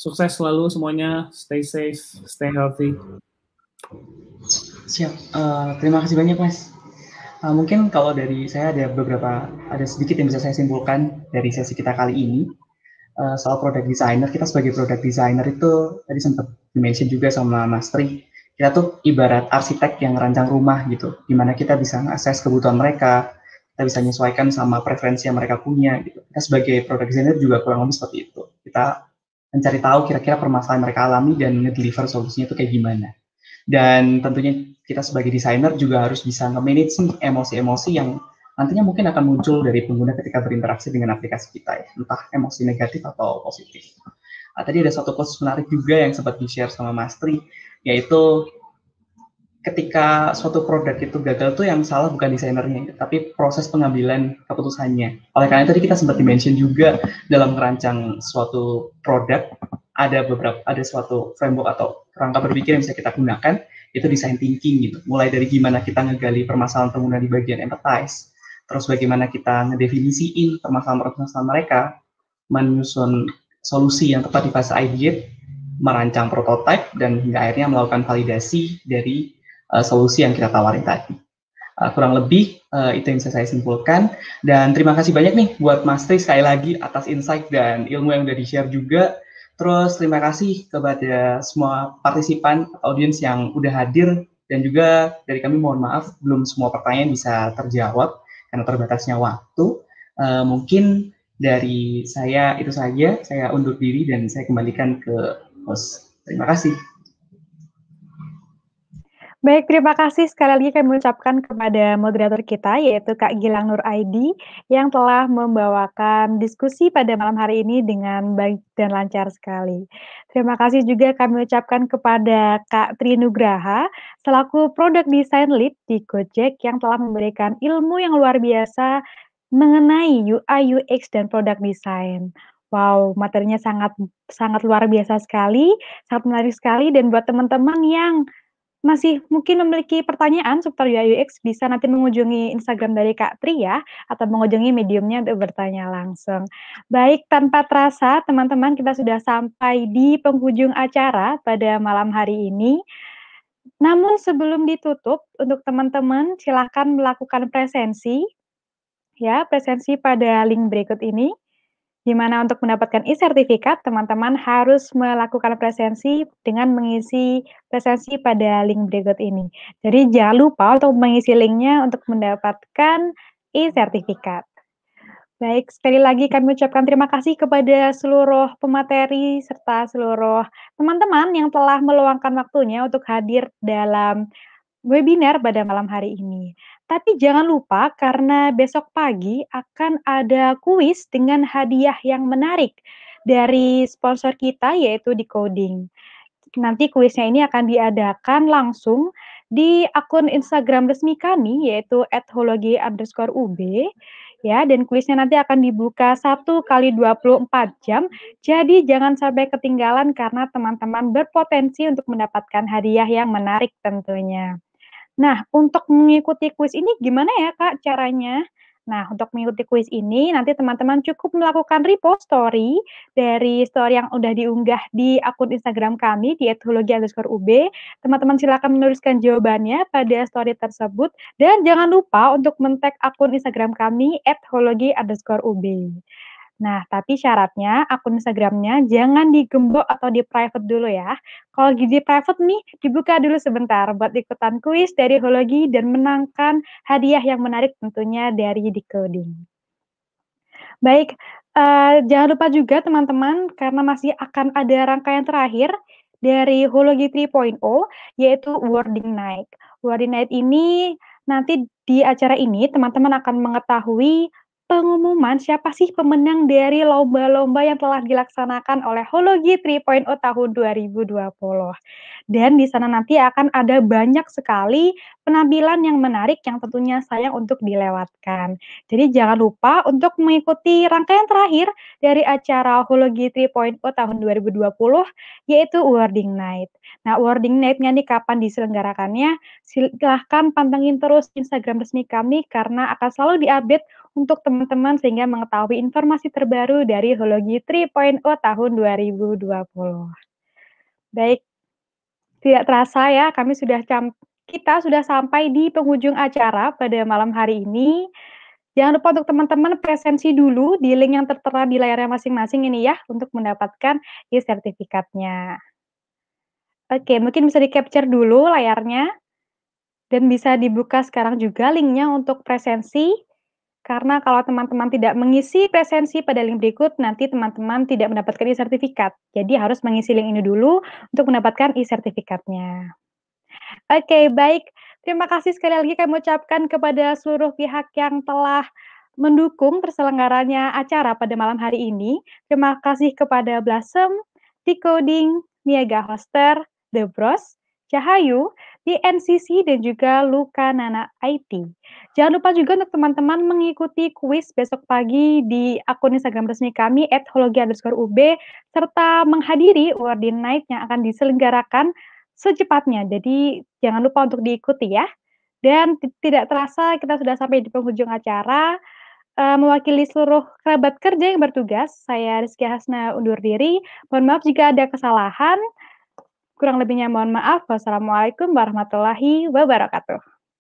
Sukses selalu semuanya, stay safe, stay healthy. Siap, terima kasih banyak Mas. Mungkin kalau dari saya ada sedikit yang bisa saya simpulkan dari sesi kita kali ini. Soal product designer, kita sebagai product designer itu tadi sempat di-mention juga sama Mas Tri, kita tuh ibarat arsitek yang rancang rumah gitu, dimana kita bisa mengakses kebutuhan mereka, kita bisa menyesuaikan sama preferensi yang mereka punya gitu. Kita sebagai product designer juga kurang lebih seperti itu. Kita mencari tahu kira-kira permasalahan mereka alami dan nge-deliver solusinya itu kayak gimana. Dan tentunya kita sebagai desainer juga harus bisa nge-manage emosi-emosi yang nantinya mungkin akan muncul dari pengguna ketika berinteraksi dengan aplikasi kita ya, entah emosi negatif atau positif. Tadi ada satu quotes menarik juga yang sempat di-share sama Mas Tri, yaitu ketika suatu produk itu gagal tuh yang salah bukan desainernya, tapi proses pengambilan keputusannya. Oleh karena itu tadi kita sempat di-mention juga dalam merancang suatu produk, ada suatu framework atau rangka berpikir yang bisa kita gunakan, itu design thinking gitu. Mulai dari gimana kita ngegali permasalahan pengguna di bagian empathize, terus bagaimana kita ngedefinisiin permasalahan mereka, menyusun solusi yang tepat di fase ideate, merancang prototype, dan hingga akhirnya melakukan validasi dari solusi yang kita tawarin tadi. Kurang lebih itu yang bisa saya simpulkan, dan terima kasih banyak nih buat Mas Tri sekali lagi atas insight dan ilmu yang udah di-share juga. Terus terima kasih kepada semua partisipan, audiens yang udah hadir, dan juga dari kami mohon maaf belum semua pertanyaan bisa terjawab karena terbatasnya waktu. Mungkin dari saya itu saja, saya undur diri dan saya kembalikan ke host. Terima kasih. Baik, terima kasih sekali lagi kami ucapkan kepada moderator kita, yaitu Kak Gilang Nur Aidi, yang telah membawakan diskusi pada malam hari ini dengan baik dan lancar sekali. Terima kasih juga kami ucapkan kepada Kak Tri Nugraha, selaku Product Design Lead di Gojek, yang telah memberikan ilmu yang luar biasa mengenai UI, UX, dan Product Design. Wow, materinya sangat luar biasa sekali, sangat menarik sekali, dan buat teman-teman yang masih mungkin memiliki pertanyaan seputar UI UX, bisa nanti mengunjungi Instagram dari Kak Tri ya, atau mengunjungi mediumnya untuk bertanya langsung. Baik, tanpa terasa teman-teman kita sudah sampai di penghujung acara pada malam hari ini. Namun sebelum ditutup, untuk teman-teman silakan melakukan presensi pada link berikut ini. Di mana untuk mendapatkan e-sertifikat, teman-teman harus melakukan presensi dengan mengisi presensi pada link berikut ini. Jadi jangan lupa untuk mengisi linknya untuk mendapatkan e-sertifikat. Baik, sekali lagi kami ucapkan terima kasih kepada seluruh pemateri serta seluruh teman-teman yang telah meluangkan waktunya untuk hadir dalam webinar pada malam hari ini. Tapi jangan lupa karena besok pagi akan ada kuis dengan hadiah yang menarik dari sponsor kita yaitu Decoding. Nanti kuisnya ini akan diadakan langsung di akun Instagram resmi kami yaitu @hologi_ub ya, dan kuisnya nanti akan dibuka 1 kali 24 jam. Jadi jangan sampai ketinggalan karena teman-teman berpotensi untuk mendapatkan hadiah yang menarik tentunya. Nah, untuk mengikuti kuis ini gimana ya, Kak, caranya? Nah, untuk mengikuti kuis ini, nanti teman-teman cukup melakukan repost story dari story yang udah diunggah di akun Instagram kami, di @hologi_ub. Teman-teman silakan menuliskan jawabannya pada story tersebut, dan jangan lupa untuk men-tag akun Instagram kami, @hologi_ub. Nah, tapi syaratnya akun Instagramnya jangan digembok atau di-private dulu ya. Kalau di-private nih, dibuka dulu sebentar buat ikutan kuis dari Hologi dan menangkan hadiah yang menarik tentunya dari Decoding. Baik, jangan lupa juga teman-teman, karena masih akan ada rangkaian terakhir dari Hologi 3.0, yaitu Wording Night. Wording Night ini, nanti di acara ini teman-teman akan mengetahui pengumuman siapa sih pemenang dari lomba-lomba yang telah dilaksanakan oleh Hologi 3.0 tahun 2020. Dan di sana nanti akan ada banyak sekali penampilan yang menarik yang tentunya sayang untuk dilewatkan. Jadi jangan lupa untuk mengikuti rangkaian terakhir dari acara Hologi 3.0 tahun 2020, yaitu Awarding Night. Nah, Awarding Night-nya nih kapan diselenggarakannya? Silahkan pantengin terus Instagram resmi kami karena akan selalu diupdate untuk teman-teman sehingga mengetahui informasi terbaru dari Hologi 3.0 tahun 2020. Baik, tidak terasa ya, kita sudah sampai di penghujung acara pada malam hari ini. Jangan lupa untuk teman-teman presensi dulu di link yang tertera di layarnya masing-masing ini ya, untuk mendapatkan e-sertifikatnya. Oke, mungkin bisa di-capture dulu layarnya, dan bisa dibuka sekarang juga linknya untuk presensi, karena kalau teman-teman tidak mengisi presensi pada link berikut, nanti teman-teman tidak mendapatkan e-sertifikat. Jadi harus mengisi link ini dulu untuk mendapatkan e-sertifikatnya. Oke, baik. Terima kasih sekali lagi kami ucapkan kepada seluruh pihak yang telah mendukung terselenggaranya acara pada malam hari ini. Terima kasih kepada Blossom, Decoding, Niaga Hoster, The Bros, Cahayu, DNCC, dan juga Luka Nana IT. Jangan lupa juga untuk teman-teman mengikuti kuis besok pagi di akun Instagram resmi kami @hologi_ub, serta menghadiri Awarding Night yang akan diselenggarakan secepatnya. Jadi jangan lupa untuk diikuti ya. Dan tidak terasa kita sudah sampai di penghujung acara. Mewakili seluruh kerabat kerja yang bertugas, saya Rizky Hasna undur diri. Mohon maaf jika ada kesalahan. Kurang lebihnya mohon maaf. Wassalamualaikum warahmatullahi wabarakatuh.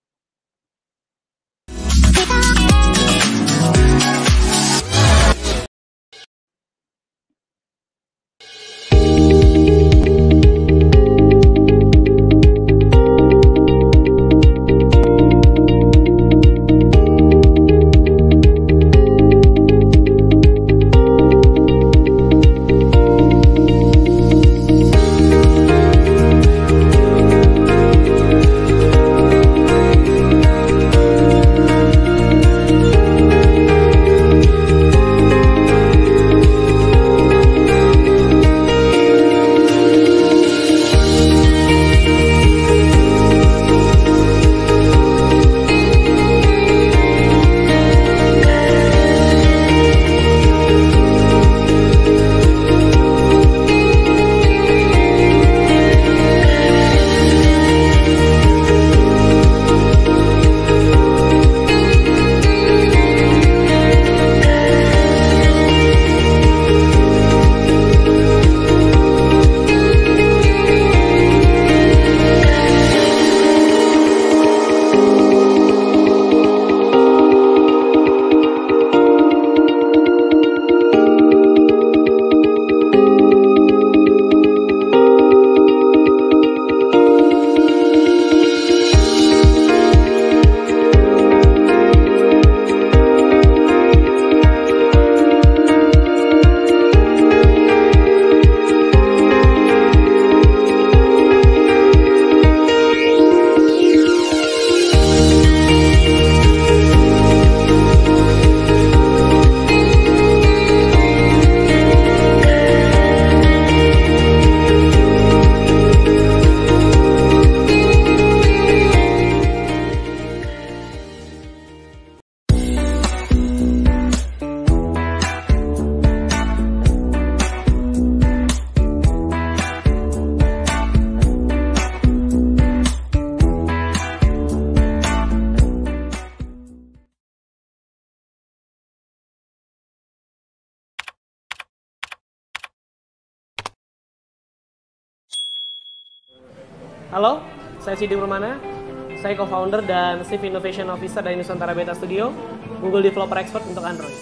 Halo, saya Sidi Permana. Saya co-founder dan Chief Innovation Officer dari Nusantara Beta Studio, Google Developer Expert untuk Android.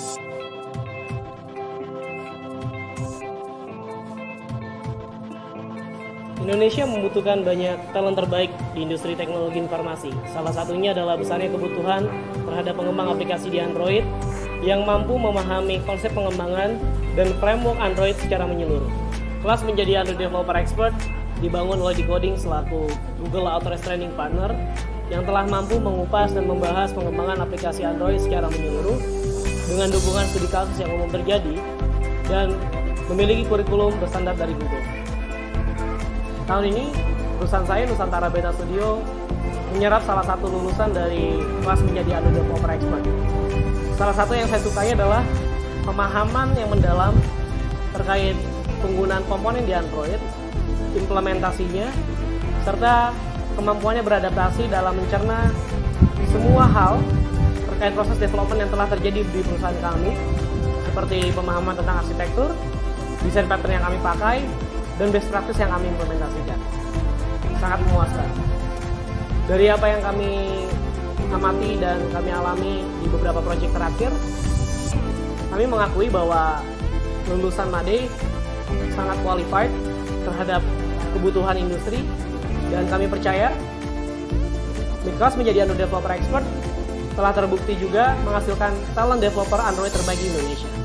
Indonesia membutuhkan banyak talent terbaik di industri teknologi informasi. Salah satunya adalah besarnya kebutuhan terhadap pengembang aplikasi di Android yang mampu memahami konsep pengembangan dan framework Android secara menyeluruh. Kelas menjadi Android Developer Expert dibangun oleh Decoding selaku Google Authorized Training Partner yang telah mampu mengupas dan membahas pengembangan aplikasi Android secara menyeluruh dengan dukungan studi kasus yang umum terjadi dan memiliki kurikulum berstandar dari Google. Tahun ini, perusahaan saya Nusantara Beta Studio menyerap salah satu lulusan dari kelas menjadi Android Developer Expert. Salah satu yang saya sukai adalah pemahaman yang mendalam terkait penggunaan komponen di Android, implementasinya, serta kemampuannya beradaptasi dalam mencerna semua hal terkait proses development yang telah terjadi di perusahaan kami, seperti pemahaman tentang arsitektur, desain pattern yang kami pakai, dan best practice yang kami implementasikan. Sangat memuaskan. Dari apa yang kami amati dan kami alami di beberapa proyek terakhir, kami mengakui bahwa lulusan Made sangat qualified terhadap kebutuhan industri, dan kami percaya Mikros menjadi Android Developer Expert telah terbukti juga menghasilkan talent developer Android terbaik di Indonesia.